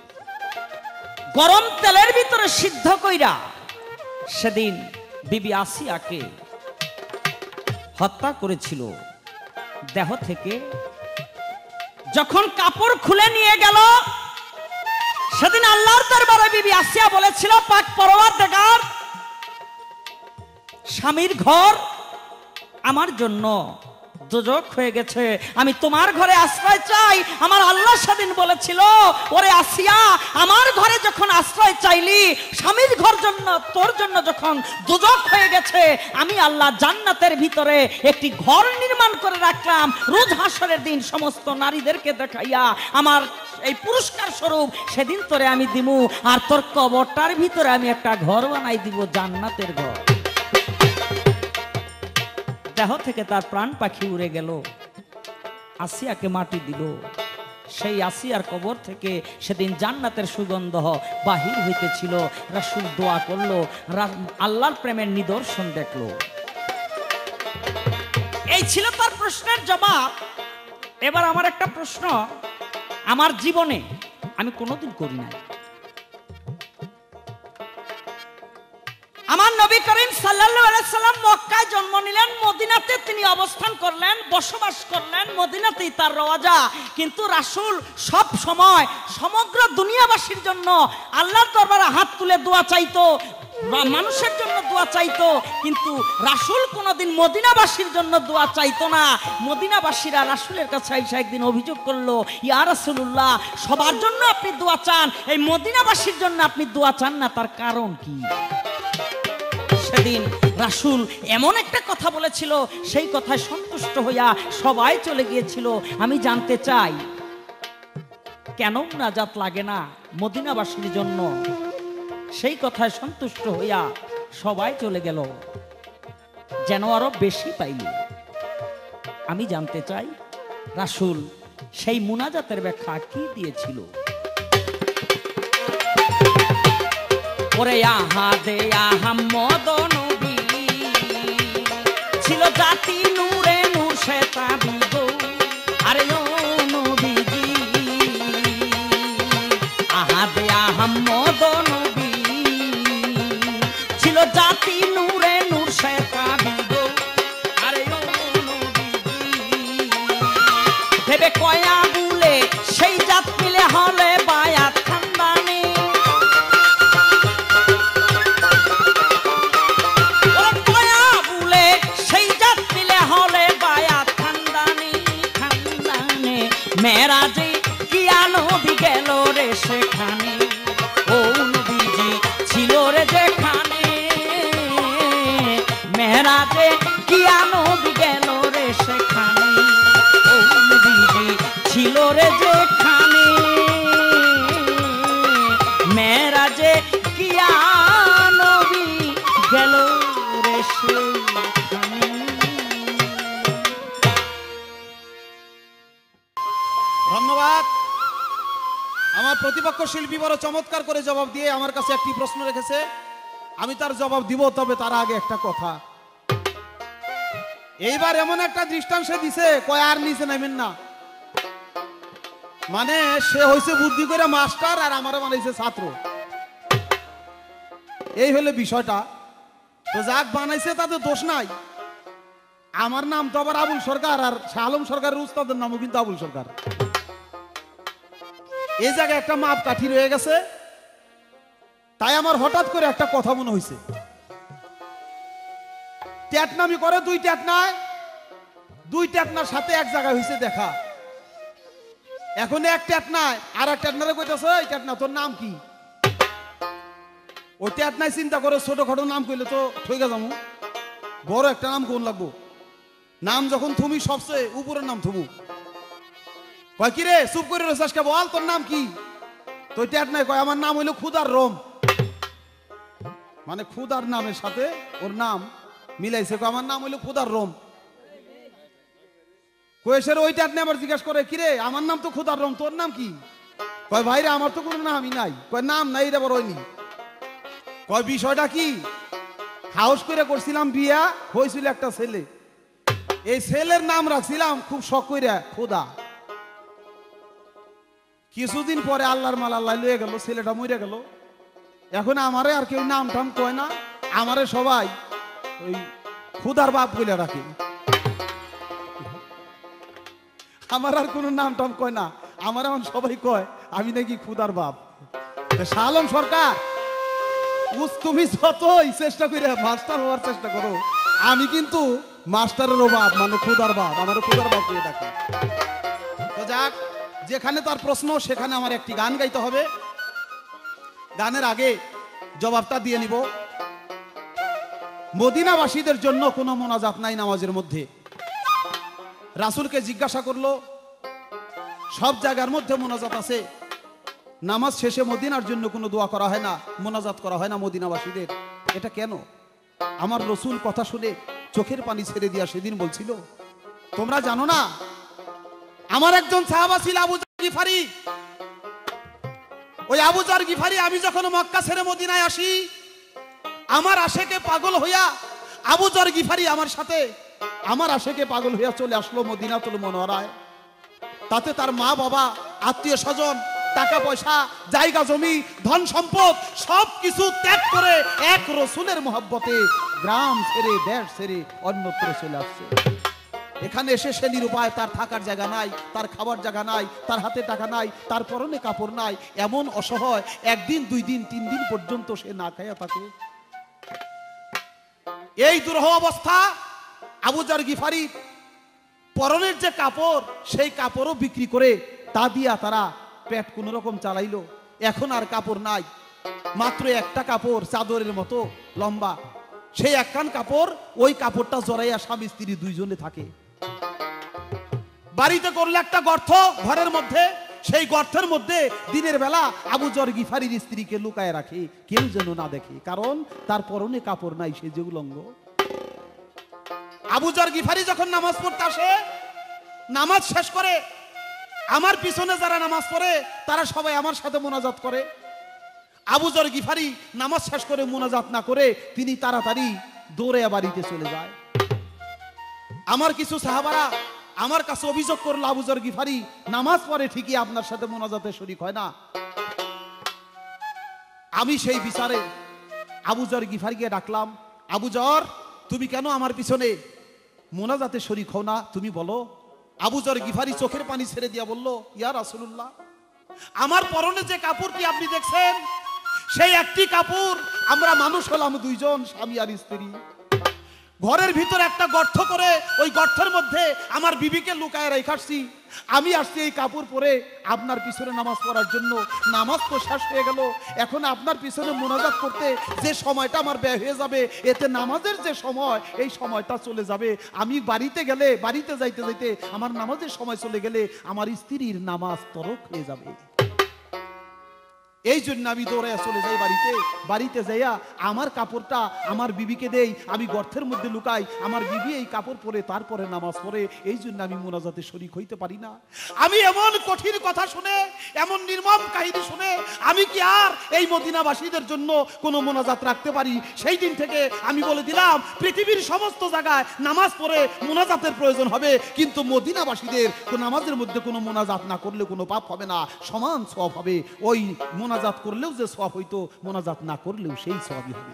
গরম তেলের ভিতরে সিদ্ধ কইরা সেদিন বিবি আসিয়াকে হত্যা করেছিল। দেহ থেকে যখন কাপড় খুলে নিয়ে গেল, সেদিন আল্লাহর দরবারে বিবি আসিয়া বলেছিল, পাক পরওয়ারদিগার, স্বামীর ঘর আমার জন্য দোজখ হয়ে গেছে, আমি তোমার ঘরে আশ্রয় চাই। আমার আল্লাহ সেদিন বলেছিল, ওরে আসিয়া, আমার ঘরে যখন আশ্রয় চাইলি, স্বামীর ঘর জন্য তোর জন্য যখন দোজখ হয়ে গেছে, আমি আল্লাহ জান্নাতের ভিতরে একটি ঘর নির্মাণ করে রাখলাম, রোজ হাসরের দিন সমস্ত নারীদেরকে দেখাইয়া আমার এই পুরস্কার স্বরূপ সেদিন তোরে আমি দিমু, আর তোর কবরটার ভিতরে আমি একটা ঘর বানাই দিব, জান্নাতের ঘর। দেহ থেকে তার প্রাণ পাখি উড়ে গেল, আসিয়াকে মাটি দিল। সেই আসিয়ার কবর থেকে সেদিন জান্নাতের সুগন্ধ বাহির হইতেছিল। রাসূল দোয়া করলো, আল্লাহর প্রেমের নিদর্শন দেখলো। এই ছিল তার প্রশ্নের জবাব। এবার আমার একটা প্রশ্ন, আমার জীবনে আমি কোনোদিন করি নাই। আমার নবী করিম সাল্লাল্লাহু আলাইহি সাল্লাম মক্কায় জন্ম নিলেন, মদিনাতে তিনি অবস্থান করলেন, বসবাস করলেন, মদিনাতেই তার রওজা। কিন্তু রাসূল সব সময় সমগ্র দুনিয়াবাসীর জন্য আল্লাহর দরবারে হাত তুলে দোয়া চাইতো, মানুষের জন্য দোয়া চাইতো, কিন্তু রাসূল কোনোদিন মদিনাবাসীর জন্য দোয়া চাইতো না। মদিনাবাসীরা রাসূলের কাছে এসে একদিন অভিযোগ করলো, ইয়া রাসূলুল্লাহ, সবার জন্য আপনি দোয়া চান, এই মদিনাবাসীর জন্য আপনি দোয়া চান না, তার কারণ কি? সেদিন রাসূল এমন একটা কথা বলেছিল, সেই কথায় সন্তুষ্ট হইয়া সবাই চলে গিয়েছিল। আমি জানতে চাই কেন মুনাজাত লাগে না মদিনাবাসীর জন্য? সেই কথায় সন্তুষ্ট হইয়া সবাই চলে গেল, যেন আরো বেশি পাইল। আমি জানতে চাই রাসূল সেই মুনাজাতের ব্যাখ্যা কি দিয়েছিল। ওরে আহাদে আহমদ নবী ছিল জাতি নূরে নূর সে তাবিব, আরে ও নবীজি আহাদে আহমদ নবী ছিল জাতি নূরে নূর সে তাবিব, আরে ও নবীজি ভেবে কয়া বলে সেই জাত মিলে হলে বায়াত খানদানি, মেরাজে কিয়া নবী গেল রে সেখানে, ও নবীজি ছিল রে যেখানে, মেরাজে কিয়া নবী গেল রে সেখানে, ও নবীজি ছিল রে যেখানে, মেরাজে কিয়া নবী গেল রে সেখানে। ধন্যবাদ। আমার প্রতিপক্ষ শিল্পী বড় চমৎকার করে জবাব দিয়ে আমার কাছে একটি প্রশ্ন রেখেছে, আমি তার জবাব দিব, তবে তার আগে একটা কথা। এইবার এমন একটা দৃষ্টান্ত দিছে, কয় আর নিচে নামেন না, মানে সে হয়েছে বুদ্ধি করে মাস্টার আর আমারও বানাইছে ছাত্র, এই হলে বিষয়টা। তো যাক বানাইছে তাতে দোষ নাই। আমার নাম তো আবার আবুল সরকার, আর শাহ আলম সরকারের উস্তাদের নামও কিন্তু আবুল সরকার। এই জায়গায় একটা মাপ কাঠি রয়ে গেছে, তাই আমার হঠাৎ করে একটা কথা মনে হয়েছে। ট্যাটনামি করে দুই ট্যাটনায়, দুই ট্যাটনার সাথে এক জায়গায় হয়েছে দেখা। এখন এক ট্যাটনায় আর এক ট্যাটনারে কইতেছে, এই ট্যাটনা তোর নাম কি? ওই ট্যাটনায় চিন্তা করে ছোটখাটো নাম কইলে তো ঠইকা যাবো, বড় একটা নাম কোন লাগবো। নাম যখন তুমি সবচেয়ে উপরের নাম থুমু, কয় কি রে চুপ করে রয়েছিস কে, বল তোর নাম কি? তো ট্যাট নাই, কয় আমার নাম হইলো খুদার রোম, মানে খুদার নামের সাথে ওর নাম মিলাইছে, কয় আমার নাম হইলো খুদার রোম। কয়েসের ওই ট্যাট নেই আবার জিজ্ঞাসা করে, কি রে আমার নাম তো খুদার রোম, তোর নাম কি? কয় ভাই রে আমার তো কোনো নামই নাই। কয় নাম নাই রে বড় হয়নি। কয় বিষয়টা কি? হাউস করে করছিলাম বিয়া, হয়েছিল একটা ছেলে, এই ছেলের নাম রাখছিলাম খুব শখ কইরা খুদা। কিছুদিন পরে আল্লাহর মাল আল্লাহ লয়ে গেল, ছেলেটা মরে গেল। এখন আমারে আর কেউ নাম টাম কয় না, আমারে সবাই ওই খুদার বাপ বলে রাখে, আমার আর কোনো নাম টাম কয় না, আমার এখন সবাই কয় আমি নাকি খুদার বাপ। শাহ আলম সরকার, তুমি যতই চেষ্টা করে মাস্টার হওয়ার চেষ্টা করো, আমি কিন্তু মাস্টারের বাপ, মানে খুদার বাপ, আমার খুদার বাপ দিয়ে ডাকি। তো যাক, যেখানে তার প্রশ্ন সেখানে আমার একটি গান গাইতে হবে। গানের আগে জবাবটা দিয়ে নিব। মদিনাবাসীদের জন্য কোনো মোনাজাত নাই নামাজের মধ্যে। রাসূলকে জিজ্ঞাসা করলো, সব জায়গার মধ্যে মোনাজাত আছে, নামাজ শেষে মদিনার জন্য কোনো দোয়া করা হয় না, মোনাজাত করা হয় না মদিনাবাসীদের, এটা কেন? আমার রসুল কথা শুনে চোখের পানি ছেড়ে দিয়া সেদিন বলছিল, তোমরা জানো না আমার একজন সাহাবা ছিল আবু যর গিফারি। ওই আবু যর গিফারি আমি যখন মক্কা ছেড়ে মদিনায় আসি, আমার আশেকে পাগল হইয়া আবু যর গিফারি আমার সাথে আমার আশেকে পাগল হইয়া চলে আসলো মদিনাতুল মুনাওয়ারায়। তাতে তার মা বাবা, আত্মীয় স্বজন, টাকা পয়সা, জায়গা জমি, ধন সম্পদ সব কিছু ত্যাগ করে এক রসুলের মহব্বতে গ্রাম ছেড়ে দেশ ছেড়ে অন্যত্র চলে আসছে। এখানে এসে সে নিরুপায়, তার থাকার জায়গা নাই, তার খাবার জায়গা নাই, তার হাতে টাকা নাই, তার পরনে কাপড় নাই, এমন অসহায় একদিন দুই দিন তিন দিন পর্যন্ত সে না খাইয়া থাকে। এই দুরূহ অবস্থা আবু যর গিফারি পরনের যে কাপড় সেই কাপড়ও বিক্রি করে তা দিয়া তারা পেট কোন রকম চালাইলো। এখন আর কাপড় নাই, মাত্র একটা কাপড় চাদরের মতো লম্বা, সেই একখান কাপড়, ওই কাপড়টা জড়াইয়া স্বামী স্ত্রী দুইজনে থাকে। বাড়িতে করলে একটা গর্ত ঘরের মধ্যে, সেই গর্তের মধ্যে দিনের বেলা আবু যর গিফারির স্ত্রীকে লুকায় রাখে, কেউ যেন না দেখে, কারণ তার পরনে কাপড় নাই, সে যে উলঙ্গ। আবু যর গিফারি যখন নামাজ পড়তে আসে, নামাজ শেষ করে, আমার পিছনে যারা নামাজ পড়ে তারা সবাই আমার সাথে মোনাজাত করে। আবু যর গিফারি নামাজ শেষ করে মোনাজাত না করে তিনি তাড়াতাড়ি দৌড়ে বাড়িতে চলে যায়। আমার কিছু সাহাবারা আমার কাছে অভিযোগ করলো, আবু যর গিফারি নামাজ পড়ে ঠিকই, আপনার সাথে মোনাজাতে শরীক হয় না। আমি সেই বিচারে আবু যর গিফারিকে ডাকলাম, আবু যর, তুমি কেন আমার পিছনে মোনাজাতে শরীক হও না, তুমি বলো। আবু যর গিফারি চোখের পানি ছেড়ে দিয়া বলল, ইয়া রাসূলুল্লাহ, আমার পরনে যে কাপড়টি আপনি দেখছেন, সেই একটি কাপড়, আমরা মানুষ হলাম দুইজন, স্বামী আর স্ত্রী, ঘরের ভিতর একটা গর্ত করে ওই গর্তের মধ্যে আমার বিবিকে লুকায় রেখেছি। আমি আসছি এই কাপড় পরে আপনার পিছনে নামাজ পড়ার জন্য। নামাজ তো শেষ হয়ে গেল, এখন আপনার পিছনে মোনাজাত করতে যে সময়টা আমার ব্যয় হয়ে যাবে, এতে নামাজের যে সময়, এই সময়টা চলে যাবে। আমি বাড়িতে গেলে, বাড়িতে যাইতে যাইতে আমার নামাজের সময় চলে গেলে আমার স্ত্রীর নামাজ তরক হয়ে যাবে। এই জন্য আমি দৌড়ে চলে যাই বাড়িতে। বাড়িতে যাইয়া আমার কাপড়টা আমার বিবিকে দেই, আমি গর্তের মধ্যে লুকাই, আমার বিবি এই কাপড় পরে তারপরে নামাজ পড়ে। এই জন্য আমি মোনাজাতে শরীক হইতে পারি না। আমি এমন কঠিন কথা শুনে, এমন নির্মম কাহিনী শুনে আমি কি আর এই মদিনাবাসীদের জন্য কোনো মোনাজাত রাখতে পারি? সেই দিন থেকে আমি বলে দিলাম, পৃথিবীর সমস্ত জায়গায় নামাজ পড়ে মোনাজাতের প্রয়োজন হবে, কিন্তু মদিনাবাসীদের নামাজের মধ্যে কোনো মোনাজাত না করলে কোনো পাপ হবে না, সমান সওয়াব হবে। ওই মোনাজাত করলেও যে সওয়াব হইতো, মোনাজাত না করলেও সেই সওয়াবই হবে।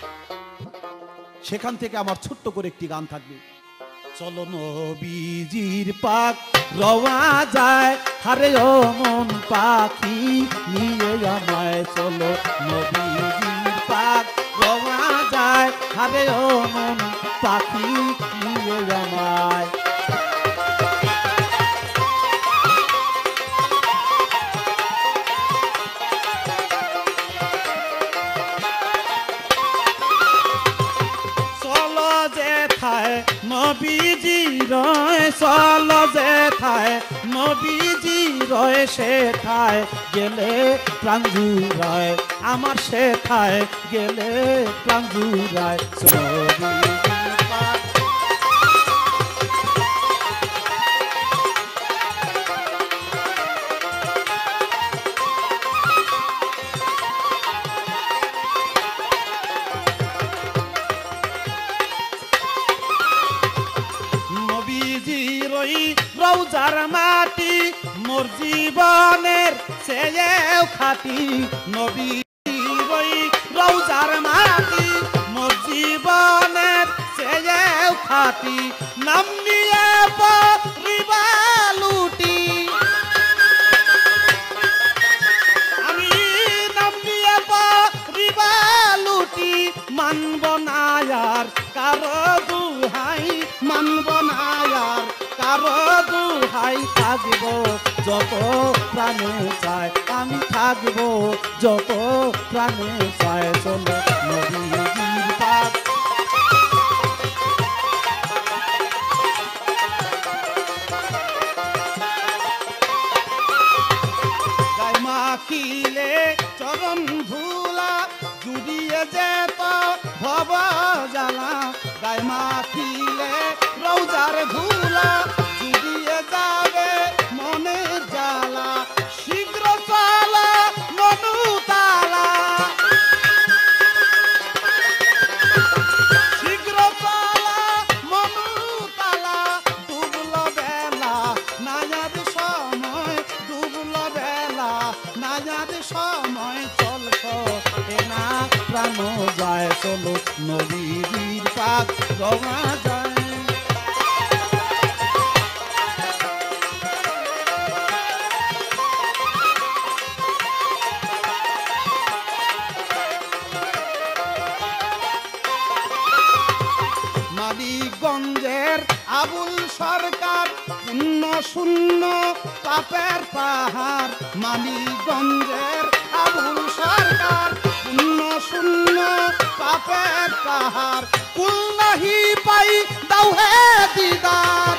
সেখান থেকে আমার ছোট্ট করে একটি গান থাকবে, চলো নবীজির পাক রওয়া যায়, হারে ও মন পাখি নিয়ে আমায়, চলো নবীজির পাক রওয়া যায়, হারে ও মন পাখি নিয়ে আমায়। নবীজি রয়, চলো যেথায় নবীজি রয়, সেথায় গেলে প্রাণ জুড়ায় আমার, সেথায় গেলে প্রাণ জুড়ায়। রওজার মাটি মোর জীবনের চেয়েও খাঁটি, নবীর ওই রওজার মাটি মোর জীবনের চেয়েও খাঁটি, নাম নিয়ে পরিবা লুটি, আমি নাম নিয়ে পরিবা লুটি, মানব না আর কারো দুহাই, মানব না আর কারো দুহাই, থাকবো যত প্রাণে চায়, আমি থাকবো যত প্রাণে চায়, চলো নবীজির পাক। গায়ে মাখিলে চরণ ধুলা, জুড়িয়ে যেত ভব জ্বালা, গায়ে মাখিলে রওজার ধুলা, জুড়িয়ে যাবে মনের জ্বালা, শীঘ্র চলা মনু তালা, শীঘ্র চলা মনু তালা, ডুবল বেলা নায়াদ সময়, ডুবল বেলা নায়াদ সময়, চল না প্রাণ যায়, চলো নবীজির পাক রওয়া যায়। মানিকগঞ্জের আবুল সরকার পুণ্য শূন্য পাপের পাহাড় মানিকগঞ্জের আবুল সরকার পুণ্য শূন্য পাপের পাহাড় কুল নাহি পাই দাও হে দিদার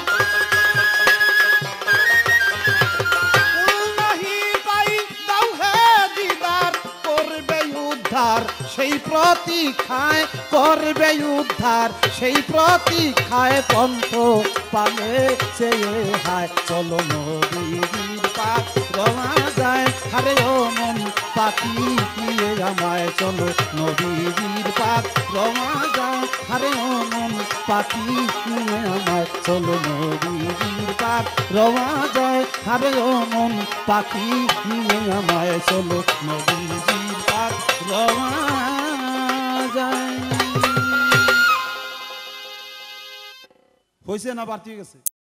কুল নাহি পাই দাও হে দিদার করবে উদ্ধার সেই প্রতীক্ষায় করবে উদ্ধার সেই প্রতীক্ষায় পন্থ পানে চেয়ে হায় চলো নদীর পার রওনা যায় আরে ও মন পাখি নিয়ে আমায় চলো নদীর পার রওনা যায় আরে ও মন পাখি নিয়ে আমায় চলো নদীর পার রওনা যায় আরে ও মন পাখি নিয়ে আমায় চলো নদীর পার রওনা যায়। হয়েছে না বাড়তি হয়ে গেছে?